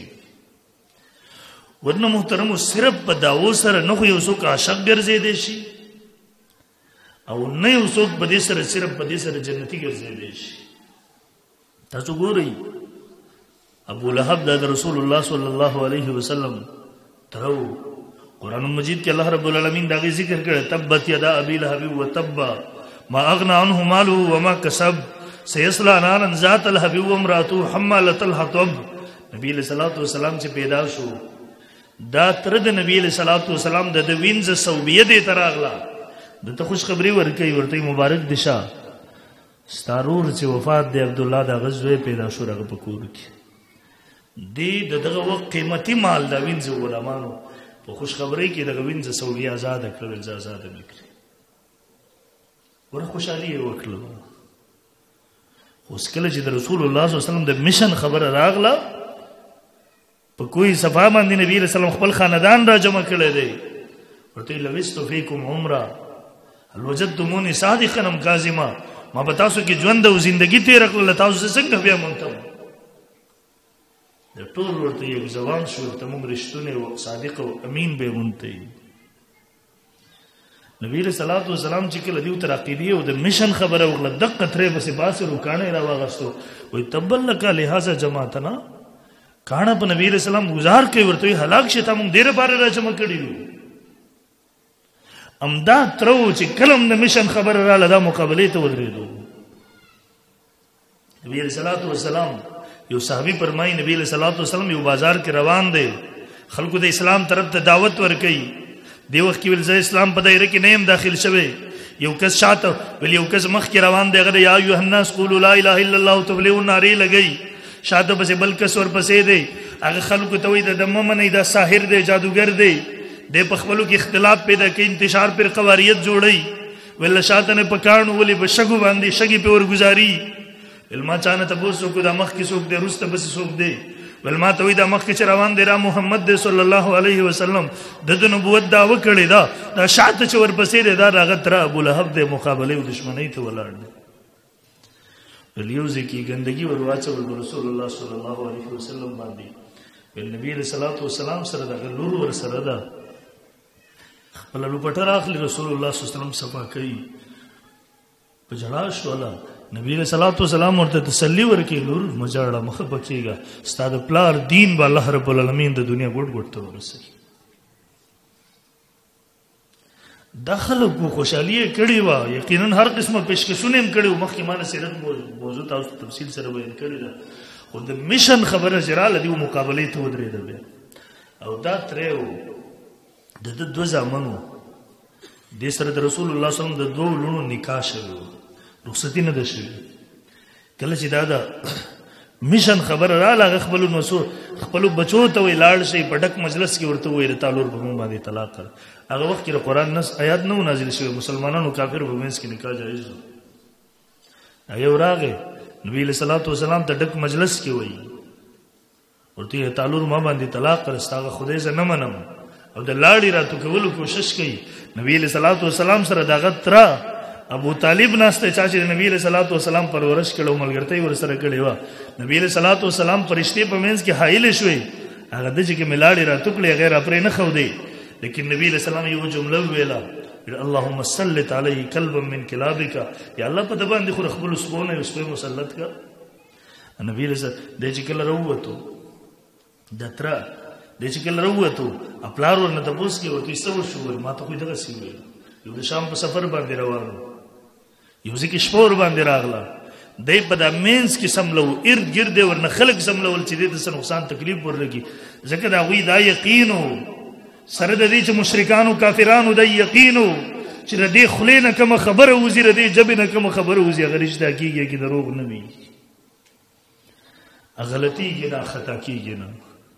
ورنه محترمو صرف په دعوو سره نه خو یو څوک عاشق ګرځېدی شي او نه یو څوک په دې سره صرف په دې سره جنتي ګرځېدی شي. تاسو ګورئ ابو لهب دا رسول الله صلی الله علیه وسلم ترو قرآن مجید کې الله رب العالمین دا غي ذکر کړی، تبت یدا ابي لهب وتب ما اغنى عنه ماله وما کسب سيصلى نارا ذات لهب وامراته حمالة الحطب. نبی علیہ الصلوۃ والسلام چې پیدا شو دا تر د نبی علیہ الصلوۃ والسلام د وینځ صوبیه دې تراغلا دته خوش خبری ورکي، ورته مبارک دشا ستارور چې وفات دی عبد الله دا غزوه پیدا شو هغه پکور کې دی دغه وخت قیمتي مال دا وینځ غلامانو په خوش خبری کې دغه وینځ صوبیه آزاد کړل، آزاد نکړي ور خوشالي وکړه. اوس کله چې د رسول الله صلی الله علیه وسلم د مشن خبره راغله په کوئی صفا باندې نبی رسول الله خپل خاندان را جمع کړی دی، ورته لوستو فیکم عمره هل وجدتمونی صادقا ام کاذبا، ما به تاسو کې ژوند او زندگی تیر کړل، تاسو څنګه بیا مونته د ټول ورته یو ځوان شو، ته موږ رښتونه او صادق او امین به مونته. نبی رسول الله صلی الله علیه وسلم چې کله دیو تر عقیده او د مشن خبره وغله دقه ترې بس باسه روکانه را واغستو، وای تبلک لهذا جماعتنا کانه په نبی رسول الله گزار کوي، ورته هلاک شته موږ ډیره بار را جمع کړی وو. امدا ترو چې کلم د مشن خبره را لدا مقابله ته ودرېدو. نبی رسول الله والسلام یو صحابي فرمایي نبی صلی الله علیه وسلم یو بازار کې روان دی، خلکو د اسلام طرف ته دعوت ورکوي، دی وخت کې ول زه اسلام په دایره کې نه يم داخل شوی، یو کس شاته ول یو کس مخ کې روان دی، هغه یا ایه الناس قولوا لا اله الا الله تفلحون ناری لګي، شاته پسې بل کس ور پسې دی، هغه خلکو ته وایي د ممنه دا ساحر دی، جادوګر دی، د په خپلو کې اختلاف پیدا کوي، انتشار پر قواریت جوړي، ول شاته نه پکانو ولې بشګو باندې شګي په ورګزاري، ول ما چانه تاسو کو د مخ کې څوک دی رسته بس څوک دی، ول ما ته وی د مخ کې روان دی را محمد دی صلی الله علیه وسلم د نبوت دعوه کړی دا دا شاته چې ور پسې دی دا راغ تر ابو لهب د مقابله او دشمنی ته ولاړ دی. لیوزه کې ګندګي ور واچول رسول الله صلی الله علیه وسلم باندې، ول نبی رسول الله والسلام سره د لور ور سره دا خپل لوپټر اخلي، رسول الله صلی الله علیه وسلم صفا کوي په جړا شو الله، نبی رسول الله والسلام ورته تسلی ورکړي، لور مجاړه مخ بکیږي، ستاد پلار دین به الله رب العالمین د دنیا ګډ ګډ ته ورسوي. داخله کو خوشالي کړي وا، یقینا هر قسمه پیشکشونه هم کړي، مخکې مانه سیرت موضوع تاسو تفصیل سره بیان کړی دا، خو د میشن خبره جراله دی مقابله ته ودرېدل او دا ترېو د دوه زامنو د سره د رسول الله صلی الله علیه وسلم د دوه لونو نکاح شوی، رخصتی نه ده شوی. کله چې دا دا میشن خبره رااله خپل نو خپل بچو ته وی لاړ شي په ډک مجلس کې ورته وی تعالور په مون باندې طلاق کړ، هغه وخت کې قرآن نص آیات نو نازل شوی، مسلمانانو کافر په منځ کې نکاح جایز و. ایو راغه نبی صلی الله علیه وسلم ته ډک مجلس کې وی ورته تعالور ما باندې طلاق کړ، ستاغه خدای ز نه منم او د لاړی راتو کولو کوشش کوي. نبی صلی الله علیه وسلم سره دغه تر ابو طالب ناسته چا چې نبی صلی الله علیه وسلم پرورش کړو، ملګرتي ور سره کړی و، نبی صلی الله علیه وسلم فرشتي په منځ کې حایل شوی، هغه د چې کې ملاړی راتو کړی غیر پرې نه خو دی، لیکن نبی صلی الله علیه وسلم یو جمله ویلا، اللهم صلت علیه قلبا من کلابک، یا الله په دبان دي خو خپل سپونه اوس په مسلط کا. نبی رسول د چې کله وروته دتر د چې کله وروته خپل ورنه تاسو کې ورته څه شو، ما ته خو دغه سی ویل، یو د شام په سفر باندې روانو یو ځکه شپور باندې راغله دی په دا مینس کې سملو ارد ګرد ورنه خلک سملول چې دې ته څه نقصان تکلیف ورلګي ځکه د هغوی دا یقین و سره د دې چې مشرکانو کافرانو دا یقین و چې د دې خولې نه کومه خبره وځي د دې ژبې نه کومه خبره وځي هغه رښتیا کېږي کې دروغ نه وي غلطیږي نه خطا کېږي نه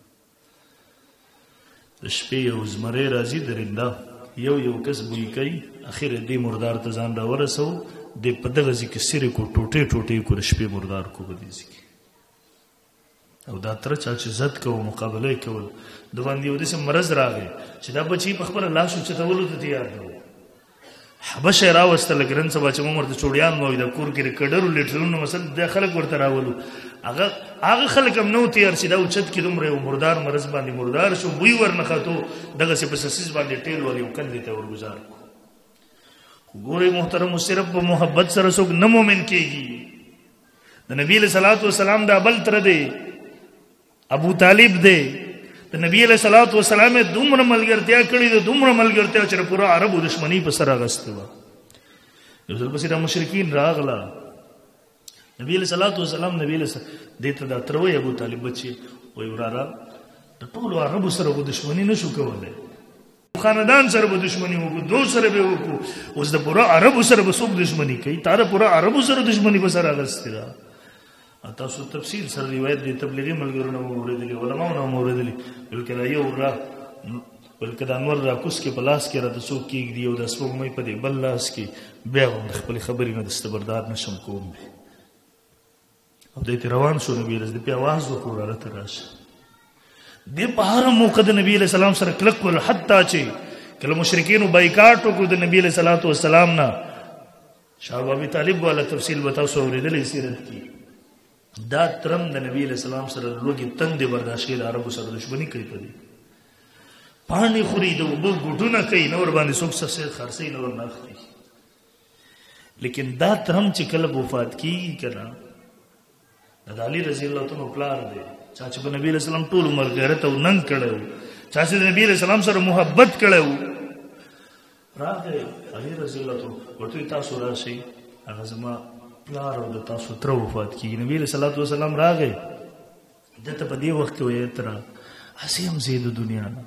د شپې یو زمری راځي درنده یو یو کس بوی کوي اخر دې مردار ته ځان راورسو د په دغه ځای کې سرې کو ټوټې ټوټې کو د شپې مردار کو په دې ځای کې او دا تر چا چې زد کوو مقابله یې کول د باندې یو داسې مرض راغی چې دا بچي په خپله لاس اوچتولو ته تیار نه و حبشه یې راوستله ګرن سبا چې موږ ورته چوډیان مو د کور کې د کډرو لیټرونو مثلا دا خلک ورته راولو هغه هغه خلک هم نه و تیار چې دا اوچت کړي دومره یو مردار مرض باندې مردار شو بوی ورنښتو دغسې په سسیز باندې ټیل ول یو کندې ته ورګزار کړو خو ګورئ محترم صرف په محبت سره څوک نه مومن کېږي د نبي علیه صلات وسلام دا بل تره دی ابو طالب دی د نبی علیه صلات وسلام یې دومره ملګرتیا کړې ده دومره ملګرتیا چې پوره عربو دشمني په سر اخیستې وه یو ځل پسې دا مشرکین راغله نبی علیه صلات وسلام نبی علیه دې ته دا تره وایي ابو طالب بچې وایي وراره د ټولو عربو سره به دشمني نه شو کولی خاندان سره به دشمني وکړو دو سره به وکړو اوس د پوره عربو سره به څوک دشمني کوي تا د پوره عربو سره دشمني په سر اخیستې ده تاسو تفصیل سره روایت دی تبلیغي ملګرو نه مو اورېدلي علماو نه مو اورېدلي بلکې دا یو را بلکې د انور را کوس کې په لاس کې راته څوک کېږدي او د سپوږمۍ په دې بل لاس کې بیا هم د خپلې خبرې نه دسته بردار نشم کوم دی او دی ته روان شو نبي علیه د پې اواز وکړو راره ته راشه دې په هره موقع د نبي علیه السلام سره کلک کړل حتی چې کله مشرکینو بایکاټ وکړو د نبي علیه صلات وسلام نه شاه ابي طالب والا تفصیل به تاسو اورېدلی سیرت کې دا ترم د نبی علیہ السلام سره لوګي تندې برداشت کوي د عربو سره دشمني کوي په دې پاڼې خوري د اوبو ګوټونه کوي نه ور باندې څوک څه خرڅوي نه ور نه اخلي لیکن دا ترم چې کله وفات کېږي که نه د علي رضی الله عنه پلار دی چا چې په نبي علیہ السلام ټول عمر غیرت او ننګ کړی و چا چې د نبي علیہ السلام سره محبت کړی و راغی علي رضی الله عنه ورته تاسو راشئ هغه زما پلار او د تاسو تره وفات کېږي نبي علیه صلات وسلام راغی ده ته په دې وخت کې ویې تره هسې هم زه د دنیا نه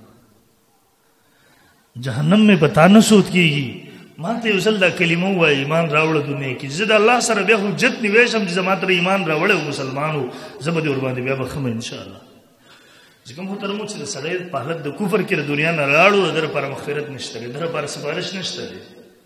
جهنم مې په تا نه سود کېږي ما ته یو ځل دا کلمه ووایه ایمان راوړه دنیا کې زه د الله سره بیا حجت نیوی شم چې زما تره ایمان راوړی و مسلمان و زه به دې ورباندې بیا بخمه انشاءالله ځکه محترمو چې د سړی په حالت د کفر کې د دنیا نه راړو د ده لپاره مغفرت نشته دی د ده لپاره سفارش نشته دی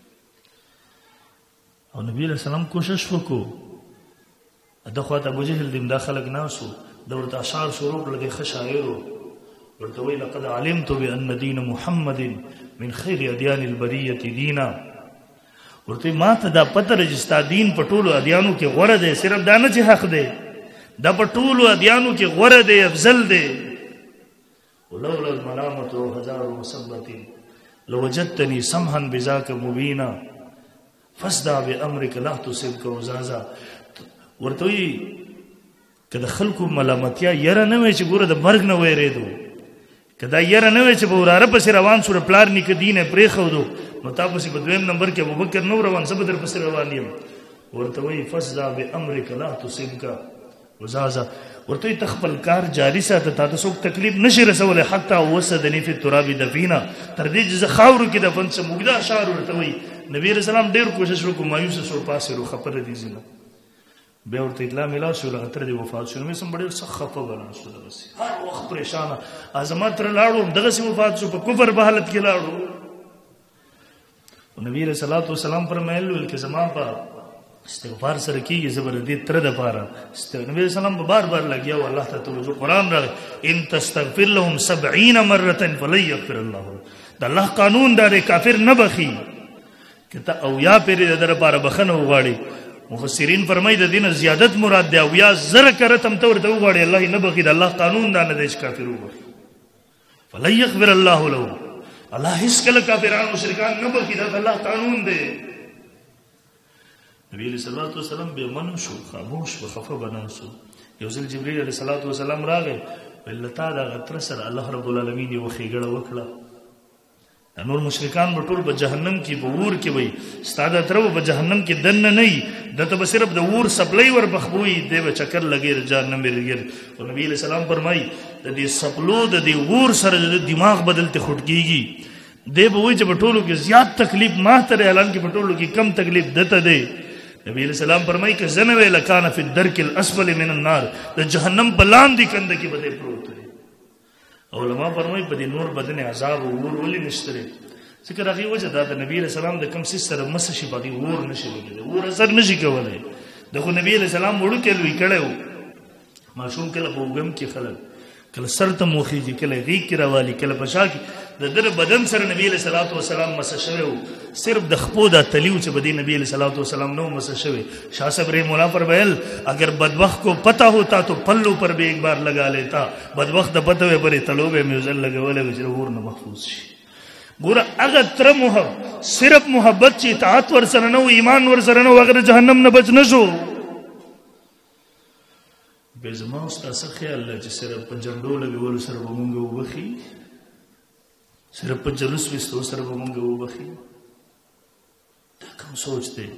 او نبی علیہ السلام کوشش وکړو د خواته ابو جهل دیم دا خلک ناسو د ورته اشعار شروع کړل د ښه شاعرو ورته وایي لقد علمت بان دین محمد من خیر ادیان البریة دینا ورته ما ته دا پته ده چې ستا دین په ټولو ادیانو کې غوره دی صرف دا نه چې حق دی دا په ټولو ادیانو کې غوره دی افضل دی ولولا الملامة هزار مثبت لوجدتني سمحا بذاك مبینا فصدع بامرک لا تصبک وزازا ورته وایي که د خلکو ملامتیا یره نه وی چې ګوره د مرګ نه ویرېدو که دا یره نه وی چې به وراره پسې روان شو د پلار نیکه دین یې پرېښودو نو تا پسې په دویم نمبر کې ابوبکر نه روان زه به در پسې روان یم ورته وایي فصدع بامرک لا تصبک وزازا ورته وایي ته خپل کار جاري ساته تا ته څوک تکلیف نشي رسولی حتی وسدني فی التراب دفینا تر دې چې زه خاورو کې دفن شم اوږده اشعار ورته وایي نبی علیہ السلام ډېر کوشش وکړو مایوسه شو پاسې رو خبره دي ځینه بیا ورته اطلاع میلاو شو هغه تره دې وفات شو نو مې سم ډېر سخت خفه بلان شو دغسې هر وخت پریشانه زما تره لاړو دغسې وفات شو په کفر په حالت کې لاړو نبی علیہ الصلوۃ والسلام فرمایل ویل چې زما په استغفار سره کېږي زه به د دې تره دپاره نبی علیہ السلام به بار بار لګیا و الله ته توجه قرآن راغی ان تستغفر لهم سبعین مرة فلن یغفر الله د الله قانون دا دی کافر نه بخي که ته اویا پیرې د ده لپاره بخښنه وغواړي مفسرین فرمایي د دې نه زیادت مراد دی اویا زره کرت هم ته ورته وغواړي الله یې نه بخي د الله قانون دا نه دی چې کافر وبخي فلن یغفر الله له الله هېڅکله کافران مشرکان نه بخي دا د الله قانون دی نبی علیہ الصلوۃ والسلام بې من شو خاموش به خفه به نه شو یو ځل جبریل علیه الصلوۃ والسلام راغی ویل تا دغه تره سره الله رب العالمین یوه ښېګړه وکړه نور مشرکان به ټول به جهنم کې به اور کې وي ستا د تره به جهنم کې دننه نه وي دته به صرف د اور سپلی ور بخبوي دی به چکر لګي جهنم ورګر او نبی علیہ السلام فرمایي د دې سپلو د دې اور سره د دماغ بدلته خټ کیږي دی به وایي چې په ټولو کې زیات تکلیف ما ته اعلان کې په ټولو کې کم تکلیف دته دی نبی علیہ السلام فرمایي که زنوي لکان فی الدرک الاسفل من النار د جهنم بلان دي کنده کې بده پروت دی علماء فرمایي په دې نور بدن عذاب او اور ولې نشته ذکر هغه وجه دا د نبی علیہ السلام د کم سیس سره مس شي باندې اور نشي لګي اور اثر نشي کولای دغه نبی علیہ السلام وړو کې لوي کړو معصوم کله په وګم کې خلل کله سر ته موخي کې کله غیږ کې راوالي کله پشا کې د در بدن سره نبی علیہ الصلوۃ والسلام مس شوی صرف د خپو د تلیو چې بدی نبی علیہ الصلوۃ والسلام نو مس شوی شاہ صاحب رحم الله پر بیل اگر بدبخت کو پتہ ہوتا تو پلو پر بھی ایک بار لگا لیتا بدبخت د پته پر تلو به میوزل لګولې چې ور نه محفوظ شي ګور هغه تر محبت صرف محبت چې اطاعت ور سره نو ایمان ور سره نو هغه جهنم نه بچ نشو به زما استاد څخه خیال چې صرف په جنډو لګول سره ومنګو وبخي صرف په جلوس وستو سره ومنګو وبخي دا کوم سوچ دی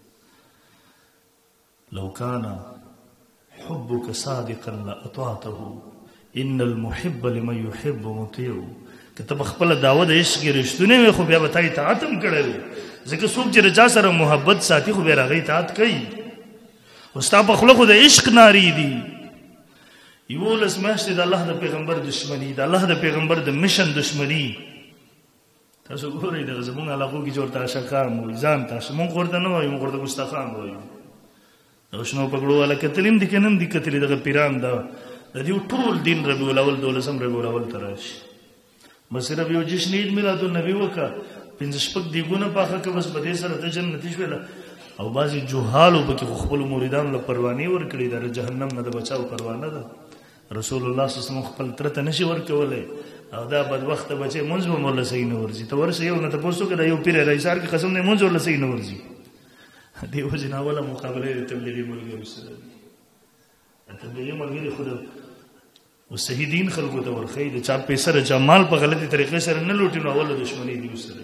لو كان حبك صادقا لاطعته ان المحب لمن يحب مطيع کته خپل داوود عشق رښتونه خو بیا به تای اطاعتم کړو ځکه څوک چې رجا سره محبت ساتي خو به راغی اطاعت کوي وستا په خلکو د عشق ناری دي یو لسمشت د الله د پیغمبر دشمنی د الله د پیغمبر د مشن دشمنی تاسو ګورئ د زمون علاقو کې جوړ تاسو کار مو ځان تاسو مونږ ورته نه وایو مونږ ورته مستخان وایو نو شنو پګړو ولا کتلیم دي کنن دي کتلې دغه پیران دا د دې ټول دین ربیع الاول دولسم ربیع الاول تراش بس ربیع جشن عید میلاد النبی وکا پنځه شپږ دیګونه پاخه کې بس بده سره د جنت شویل او بعضی جوهالو پکې خپل مریدان له پروانه ور کړی د جهنم نه د بچاو پروانه ده رسول الله صلی الله علیه وسلم خپل ترته نشي ور کولای او دا بدبخت بچي منځ به مولا صحیح نه ورځي ته ورسې یو نه تاسو کې یو پیر رئیسار کې قسم نه منځ ولا صحیح نه ورځي دیو جنا ولا مقابله تبلیغی ملګری سره تبلیغی ملګری خود او صحیح دین خلکو ته ورخی د چا پیسې سره جمال په غلطی طریقې سره نه لوټي نو ول دښمنی دی سره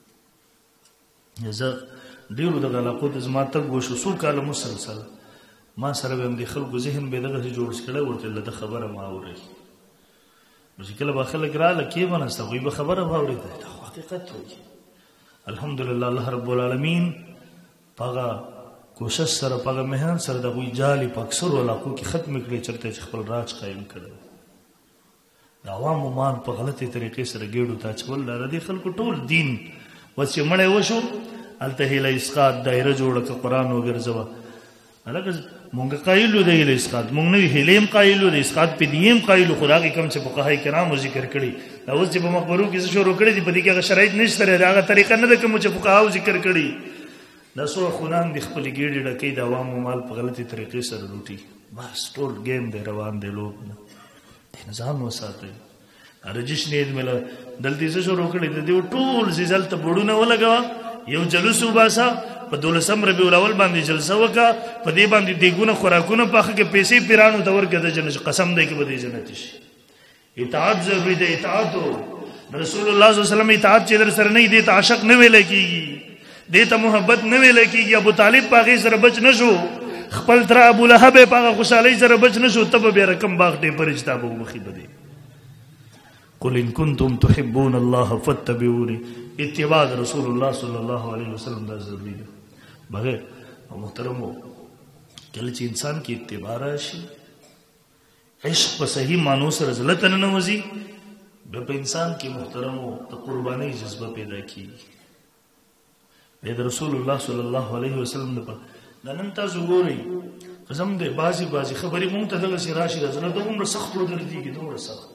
زه ډیرو د علاقو د زما تک وشو څو کاله مسلسل ما سره به د خلکو ذهن به دغه جوړ کړه ورته د خبره ما اوري چې کله به خلک رااله کې ونسته وي به خبره واوري دا حقیقت وي الحمدلله الله رب العالمین پاغه کوشش سره پاغه مهان سره د وی جالي په اکثر علاقو کې ختم کړي چرته خپل راج قائم کړي د عوامو مان په غلطي طریقې سره ګېړو تا چول د خلکو ټول دین وڅ مړې وشو الته هله اسقاط دایره جوړه ک قران وګرځوا الګ مونږ قایلو دی له اسقاط مونږ نه هلیم قایلو دی اسقاط په دیم قایلو خدای کوم چې فقهای کرام ذکر کړي دا اوس چې په مقبرو کې شروع کړي دي په دې کې شرایط نشته دا هغه طریقه نه ده کوم چې فقهاو ذکر کړي دا سو خونان د خپل ګیډې ډکې د عوامو مال په غلطي طریقې سره لوټي بس ټول گیم دی روان دی لوب نه نظام وساتي ارجش نه مل دلته څه شروع کړي دي ټول زیزل ته بډونه ولګوا یو جلوس وباسا په دولسم ربیع الاول باندې جلسه وکا په دې باندې دیګونه خوراکونه پاخه کې پیسې پیرانو ته ورګه د جنت قسم دی کې به د جنت شي اطاعت ضروري دی اطاعت رسول الله صلی الله علیه وسلم اطاعت چې در سره نه دی ته عاشق نه ویل کیږي دې ته محبت نه ویل کیږي ابو طالب پاغه سره بچ نشو خپل تر ابو لهب پاغه خوشالۍ سره بچ نشو تب به رقم باغ دې پرشتہ به مخې بده قل ان کنتم تحبون الله فاتبعوني اتباع رسول الله صلی الله علیه وسلم دا ضروری دی بغیر محترمو کله چې انسان کې اتباع راشي عشق په صحیح معنی سره زلت نه نوځي به په انسان کې محترمو د قربانۍ جذبه پیدا کیږي د رسول الله صلی الله علیه وسلم د نن تاسو ګورئ قسم دې بازي بازي خبرې مونږ ته دغه سي راشي زلت دومره سخت ودرېږي دومره سخت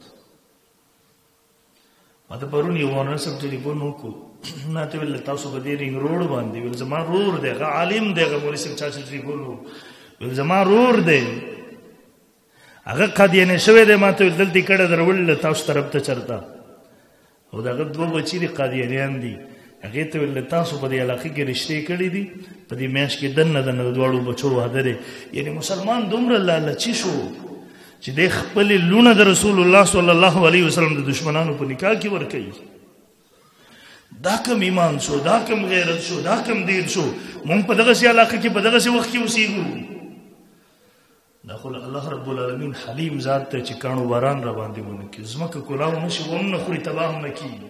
ما ته پرونی ونه سب ټلیفون وکړو نه ته ول تاسو په دې رینګ روډ باندې ول زما رور دی عالم دی غوړي سم چا چې ټلیفون ول زما رور دی هغه قادیانه شوی دی ما ته دلته کړه درول تاسو طرف ته چرتا او داغه دوه بچی دي قادیانیان دي هغه ته ول تاسو په دې علاقې کې رښتې کړې دي په دې میاش کې دنه دنه دواړو بچو هدره یعنی مسلمان دومره لالچی شو چې د خپل لونه د رسول الله صلی الله علیه وسلم د دشمنانو په نکاح کې ور کوي دا کم ایمان شو، دا کم غیرت شو، دا کم دین شو. مونږ په دغسې علاقه کې په دغسې وخت کې اوسېږو. دا خو الله رب العالمین حلیم ذات دی چې کاڼو باران را باندې ونه کړي، ځمکه کولاو نه شي، وم نه خوري، تباه هم نه کېږي.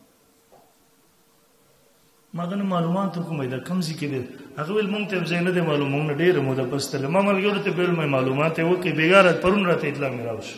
ما هغه نه معلومات وکړم دا کوم ځای کې دی. هغه ویل مونږ ته ځای نه دی معلوم، مونږ نه ډېره موده پس تللی. ما ملګرو ته ویل مې معلومات یې وکړئ، بېګاره پرون راته اطلاع مې راوشو.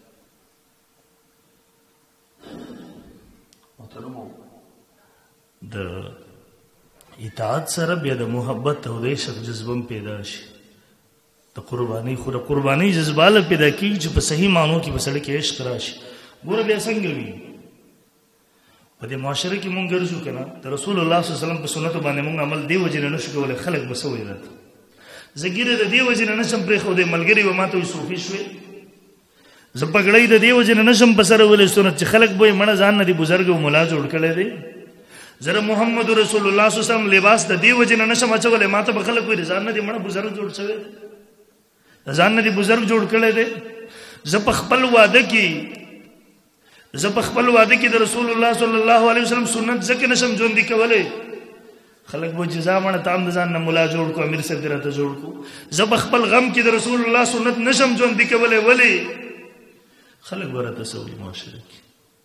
محترمو، د اطاعت سره بیا د محبت او د عشق جذبه هم پیدا شي. د قربانۍ خو د قربانۍ جذبه له پیدا کېږي چې په صحیح معنو کې په سړي کې عشق راشي. ګوره بیا څنګه وي په دې معاشره کې مونږ ګرځو که نه، د رسول الله صلی الله علیه وسلم په سنتو باندې مونږ عمل دې وجې نه نشو کولی. خلک به څه وایي راته؟ زه ږیره د دې وجې نه نشم پرېښودی، ملګري به ما ته وایي صوفي شوې. زه پګړۍ د دې وجې نه نشم په سره ویلی سنت چې خلک به وایي مړه ځان نه دې بزرګ او ملا جوړ کړی دی. زه محمد رسول الله صلی الله علیه وسلم لباس د دې وجې نه نشم اچولی، ما ته به خلک وایي ځان نه دې مړه بزرګ جوړ شوی دی، ځان نه دې بزرګ جوړ کړی دی. زه په خپل واده کې زه په خپل واده کې د رسول الله صلی الله علیه وسلم سنت ځکه نشم ژوندي کولی. خلک به چې ځه مړه ته هم د ځان نه ملا جوړ کړو، امیر صاحب دې راته جوړ کړو. زه په خپل غم کې د رسول الله سنت نشم ژوندي کولی. ولې؟ خلک به راته څه وایي معاشره کې.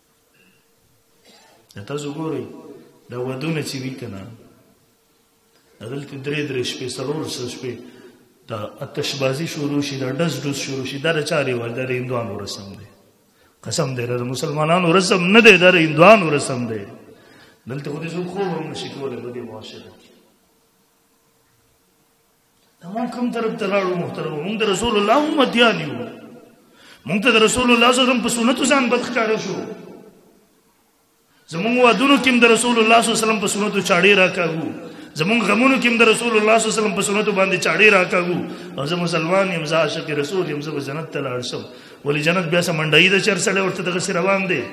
تاسو ګورئ دا ودونه چې وي که نه، دلته درې درې شپې څلور څه شپې دا اتشبازي شروع شي، دا ډز ډز شروع شي، دا د چا رواج؟ دا د هندوانو رسم دی. قسم دی، دا د مسلمانانو رسم نه دی، دا د هندوانو رسم دی. دلته خو دې څوک خوب هم نشي کولی په دې معاشره کې. دا مونږ کوم طرف ته لاړو محترمو؟ مونږ د رسول الله امتیان یو. مونږ ته د رسول الله صلی الله علیه وسلم په سنتو ځان بد ښکاره شو. زمونږ وادونو کې هم د رسول الله صلی الله علیه وسلم په سنتو چاړې راکاږو، زمونږ غمونو کې هم د رسول الله صلی الله علیه وسلم په سنتو باندې چاړې راکاږو. او زه مسلمان یم، زه عاشق رسول یم، زه به جنت ته لاړ شم. ولې جنت بیا څه منډایي ده چې هر سړی ورته دغسې روان دی؟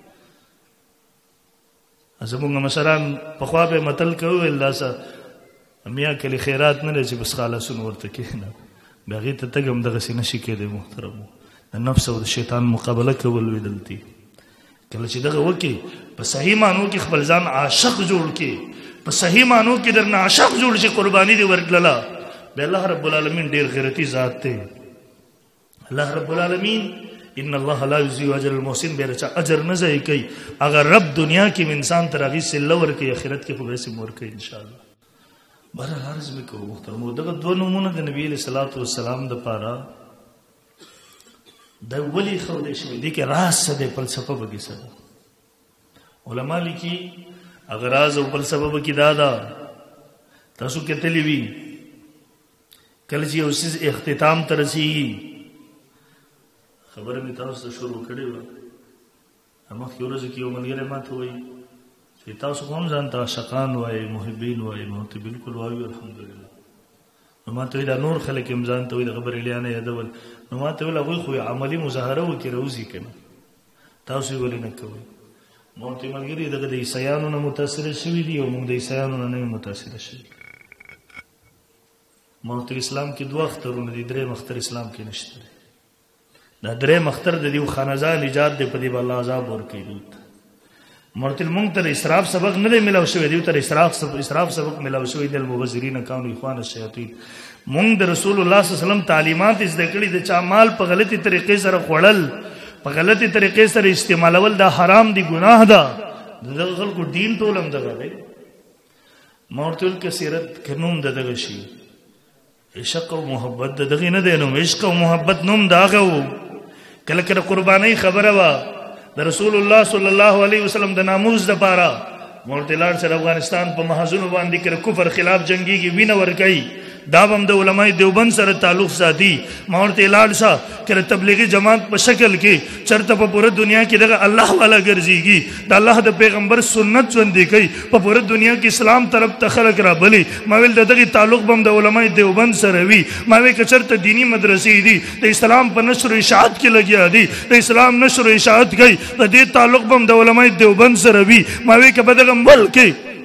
زمونږ مشران پخوا به متل کوي ویل دا څه میاں کلي خیرات نه دی چې بس خالصون ورته کښېنه، بیا هغې ته تګ هم دغسې نشي کېدی. محترمو، د نفس او د شیطان مقابله کول وي دلتې. کله چې دغه وکړي په صحیح معنو کې خپل ځان عاشق جوړ کړي، په صحیح معنو کې درنه عاشق جوړ شي، قرباني دې ورکړله، بیا الله رب العالمین ډېر غیرتي ذات دی. الله رب العالمین ان الله لا یضیع اجر المحسن، بیا رچا اجر نه ضایع کوي. اگر رب دنیا کې انسان ته هغې صله ورکوي، آخرت کې خو به یې ورکوي انشاءالله. بهرحال عرض مې کوو محترمو، دغه دوه نومونه د نبي علیه صلات وسلام دپاره دا ولې ښودی شوی دي کې راز څه دی، فلسفه پکې څه ده؟ علما لیکي هغه راز او فلسفه پکې دا ده. تاسو کتلی وي کله چې یو څیز اختتام ته رسېږي، خبره مې تاسو ته شروع کړې وه، مخکې ورځو کې یو ملګری ما ته وایي چې تاسو خو هم ځان ته عاشقان وایئ، محبین وایئ. ما ورته بلکل وایو الحمدلله. نو ما ته وایي دا نور خلک هم ځان ته وایي د خبریلیانه یادول. نو ما ته ویل هغوی خو عملي مظاهره وکړي راوځي که نه، تاسو یې ولې نه کوئ؟ ما ورته ملګري دغه د عیسیانو نه متاثره شوي دي او موږ د عیسیانو نه نه یو متاثره شوي. ما ورته اسلام کې دوه اخترونه دي، درېیم اختر اسلام کې نشته دی. دا درېیم اختر د دې خانهزان ایجاد دی، په دې به الله عذاب ورکوي دوی ته. ما ورته مونږ ته د اسراف سبق نه دی میلاو شوی، دوی ته د اسراف سبق میلاو شوی دی. المبذرین کانوا اخوان الشیاطین. مونږ د رسول الله صلی الله علیه وسلم تعلیمات زده کړي، د چا مال په غلطي طریقې سره خوړل، په غلطي طریقې سره استعمالول دا حرام دی، ګناه ده. دغه خلکو دین ټول هم دغه دی. ما ورته ویل که سیرت که نوم د دغه شي عشق او محبت د دغې نه دی نوم، عشق او محبت نوم د هغه و. کله کله قربانۍ خبره وه د رسول الله صلی الله علیه وسلم د ناموس دپاره، ما ورته لاړ سره افغانستان په محاذونو باندې که د کفر خلاف جنګېږي، وینه ورکوي، دا به هم د علماء دیوبند سره تعلق ساتي. ما ورته لاړ شه که د تبلیغي جماعت په شکل کې چېرته په پوره دنیا کې دغه الله والا ګرځېږي، د الله د پیغمبر سنت ژوندي کوي، په پوره دنیا کې اسلام طرف ته خلک رابلي. ما ویل د دغې تعلق به هم د علماء دیوبند سره وي. ما وی که چېرته دیني مدرسې دي د اسلام په نشر و اشاعت کې لګیا دي، د اسلام نشر و اشاعت کوي، د دې تعلق به هم د علماء دیوبند سره وي. ما وی که په دغه ملک کې د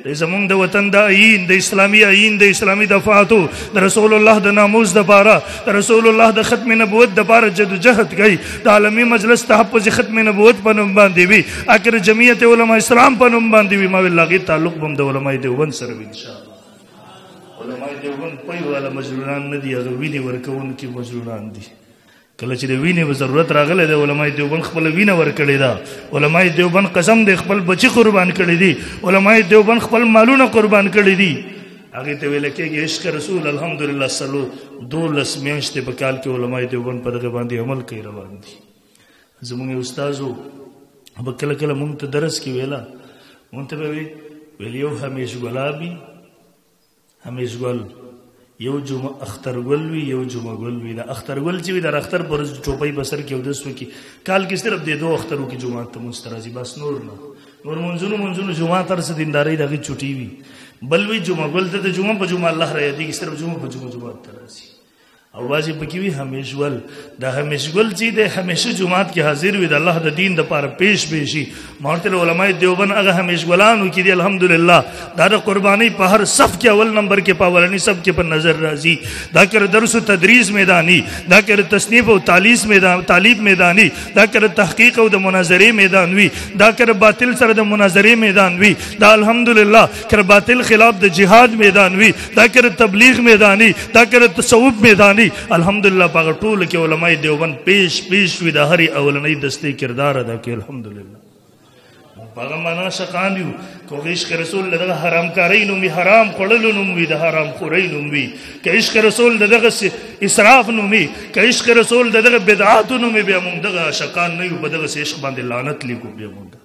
زمونږ د وطن د آئین د اسلامي آئین د اسلامي دفاعاتو د رسول الله د ناموس دپاره د رسول الله د ختم نبوت دپاره جدوجهد کوي د عالمي مجلس تحفظ ختم نبوت په نوم باندې وي اکر جمعیت علماء اسلام په نوم باندې وي ما ویل هغې تعلق به هم د علماء دیوبند سره وي انشاءالله علماء دیوبند پی والا مجنونان نه دي هغه وینې ورکوونکي مجنونان دي کله چې د وینې به ضرورت راغلی دی علماء دیوبند خپله وینه ورکړې ده علماء دیوبند قسم دی خپل بچي قربان کړي دي علماء دیوبند خپل مالونه قربان کړي دي هغې ته ویله کېږي عشق رسول الحمدلله سلو دولس میاشتې په کال کې علماء دیوبند په دغه باندې عمل کوي روان دي زموږ یو استازو به کله کله مونږ ته درس کې ویله مونږ ته به وي ویل یو همیش ګلابي همیش ګل یو جمعه اخترګل وي یو جمعه ګل وي دا اخترګل چې وي د اختر پر ټوپۍ په سر کې اودس وکړي کال کې صرف د دوه اخترو کې جمعات ته مونځ ته راځي بس نور نه نور منځونو منځونو جمعات هر څه دیندارۍ د هغې چوټي وي بل وي جمعه ګل ته د جمعه په جمعه الله را یادېږي صرف جمعه په جمعه جمعات ته راځي او بعضې پکې وي همیشګل دا همیشګل چې دی همیشه جمعات کې حاضر وي د الله د دین دپاره پیش به شي ما ورته ویل علماء دیوبند هغه همیشګلانو کې دي الحمدلله دا د قربانۍ په هر صف کې اول نمبر کې په اولني صف کې په نظر راځي دا کر درس و تدریس میدانی دا کر تصنیف او تالیس میدان تعلیب میدانی دا کر تحقیق او د مناظرې میدان وي دا کر باطل سره د مناظرې میدان وي دا الحمدلله کر باطل خلاف د جهاد میدان وي دا کر تبلیغ میدانی دا کر تصوف میدانی الحمدلله پاغه ټول کې علماء دیوبند پیش پیش وي د هرې اولنۍ دستې کردار ادا کوي الحمدلله پاغه معنا شقان یو کو عشق رسول دغه حرام کاری نوم وي حرام خوړلو نوم وي د حرام خورۍ نوم وي که عشق رسول دغه اسراف نوم وي که عشق رسول دغه بدعاتو نوم وي بیا موږ دغه شقان نه یو په دغه عشق باندې لعنت لیکو بیا موږ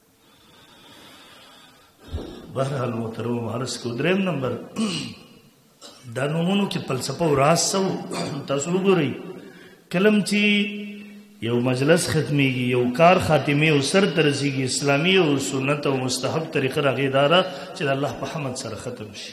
بهرحال محترم عرض کو دریم نمبر دا نومونو کې فلسفه او راز سو تاسو وګورئ کلم چې یو مجلس ختمیږي یو کار خاتمي او سر ته رسیږي اسلامي او سنت او مستحب طریقه هغې دا ده چې د الله په حمد سره ختم شي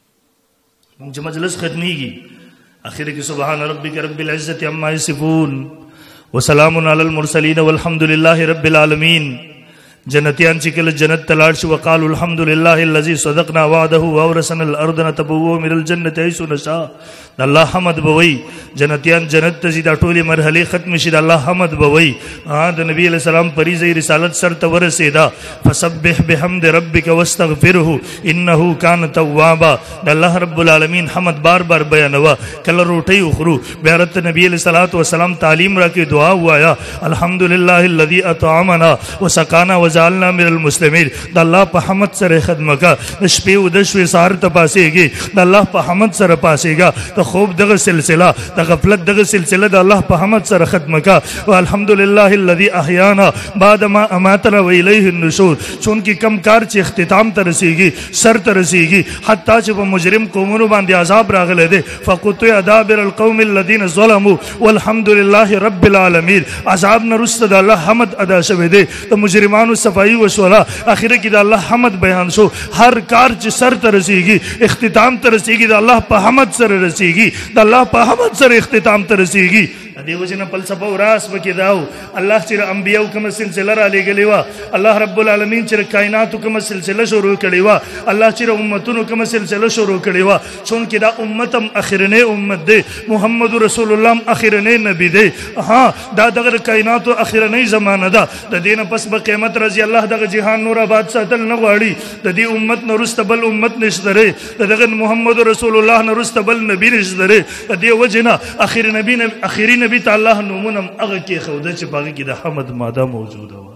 مونږ چې مجلس ختمیږي اخر کې سبحان ربک رب العزة عما یصفون وسلام علی المرسلین والحمد لله رب العالمین جنتیان چې کله جنت ته لاړ شي وقالوا الحمد لله الذي صدقنا وعده واورثنا الارض نتبوأ من الجنة حيث نشاء د الله حمد به وي جنتیان جنت ته ځي دا ټولې مرحلې ختم شي د الله حمد به وي د نبي علیه السلام فریضه رسالت سر ته ورسېده فسبح بحمد ربک واستغفره انه کان توابا د الله رب العالمین حمد بار بار بیانوه کله روټۍ وخورو بیا راته نبي علیه الصلاة والسلام تعلیم راکړي دعا ووایه الحمد لله الذي اطعمنا وسقانا وجعلنا من المسلمین د الله په حمد سره خدمت کا د شپې او د شپې سهار ته پاسېږي د الله په حمد سره پاسېږه د خوب دغه سلسله د غفلت دغه سلسله د الله په حمد سره خدمت کا والحمد لله الذي احیانا بعد ما اماتنا والیه النشور چونکې کم کار چې اختتام ته رسیږي سر ته رسیږي حتی چې په مجرم قومونو باندې عذاب راغلی دی فقطع دابر القوم الذين ظلموا والحمد لله رب العالمین عذاب نه وروسته د الله حمد ادا شوی دی د مجرمانو صفائی وشولا آخر کې د الله حمد بیان شو هر کار چې سر ته رسیږي اختتام ته رسیږي د الله په حمد سره رسیږي د الله په حمد سره اختتام ته رسیږي دې وجنه فلسفه او راز پکې داو الله چې انبیاء کوم سلسله را لېږلې وه الله رب العالمین چې کائناتو کوم سلسله شروع کړې وه الله چې امتونو کوم سلسله شروع کړې وه چونکې دا امت هم اخرنی امت دی محمد رسول الله هم اخرنی نبی دی ها دا دغه کائناتو اخرنی زمانه ده د دې نه پس به قیامت رضی الله دغه جهان نور آباد ساتل نه غواړي د دې امت نه وروسته بل امت نشته دی د دغه محمد رسول الله نه وروسته بل نبی نشته دی د دې وجې نه اخر نبی اخري نبی ته الله نومونه هغه کېښوده چې په هغې کې د حمد ماده موجوده وه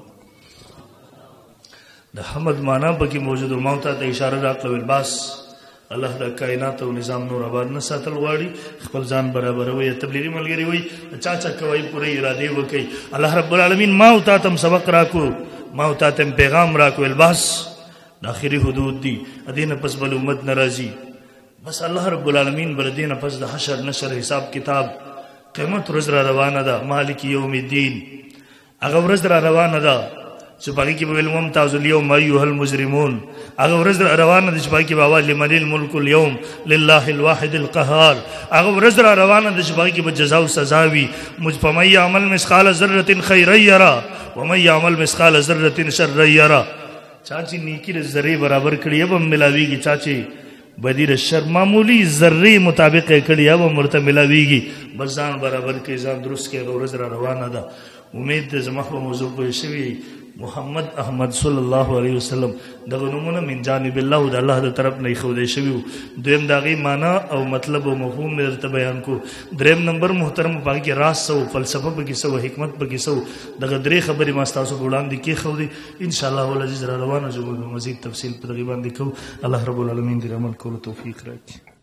د حمد معنا پکې موجوده ما تا ته اشاره راکړه بس الله د کائنات او نظام نور آباد نه ساتل غواړي خپل ځان برابروي تبلیغي ملګري وایي چا چا کوئ پوره ارادې وکړئ الله رب العالمین ما او تا ته هم سبق راکړو ما او تا ته هم پیغام راکړو بس د آخري حدود دي د دې نه پس بل امت نه راځي بس الله رب العالمین بر دې نه پس د حشر نشر حساب کتاب قیمت ورځ را روانه ده مالک یوم الدین هغه ورځ را روانه ده چې په هغې کې به ویل ممتاز الیوم ایها المجرمون هغه ورځ را روانه ده چې په هغې کې به اول لمن الملک اليوم لله الواحد القهار هغه ورځ را روانه ده چې په هغې کې به جزا او سزا وي فمن یعمل مثقال ذرة خیرا یره ومن یعمل مثقال ذرة شرا یره چا چې نیکی د ذرې برابر کړي به ملاویږي، چا چې بدی د شر معمولی ذرې مطابق یې کړي به ورته ملاویږي. بس ځان برابر کړي، ځان درست کړي، ورځ را روانه ده. امید ده زما په موضوع پوه شوي. محمد احمد صلی الله علیه وسلم دغه نومونه من جانب الله د الله د طرف نه ایښودی شوي وو. دویم د هغې معنا او مطلب او مفهوم مې درته بیان کړو. دریم نمبر محترم په هغې کې راز څه و، فلسفه پکې څه و، حکمت پکې څه و، دغه درې خبرې ما ستاسو په وړاندې کېښودې. انشاءالله العزیز را روانه زموږ مزید تفصیل په دغې باندې کوو. الله رب العالمین دې عمل کولو توفیق راکړي.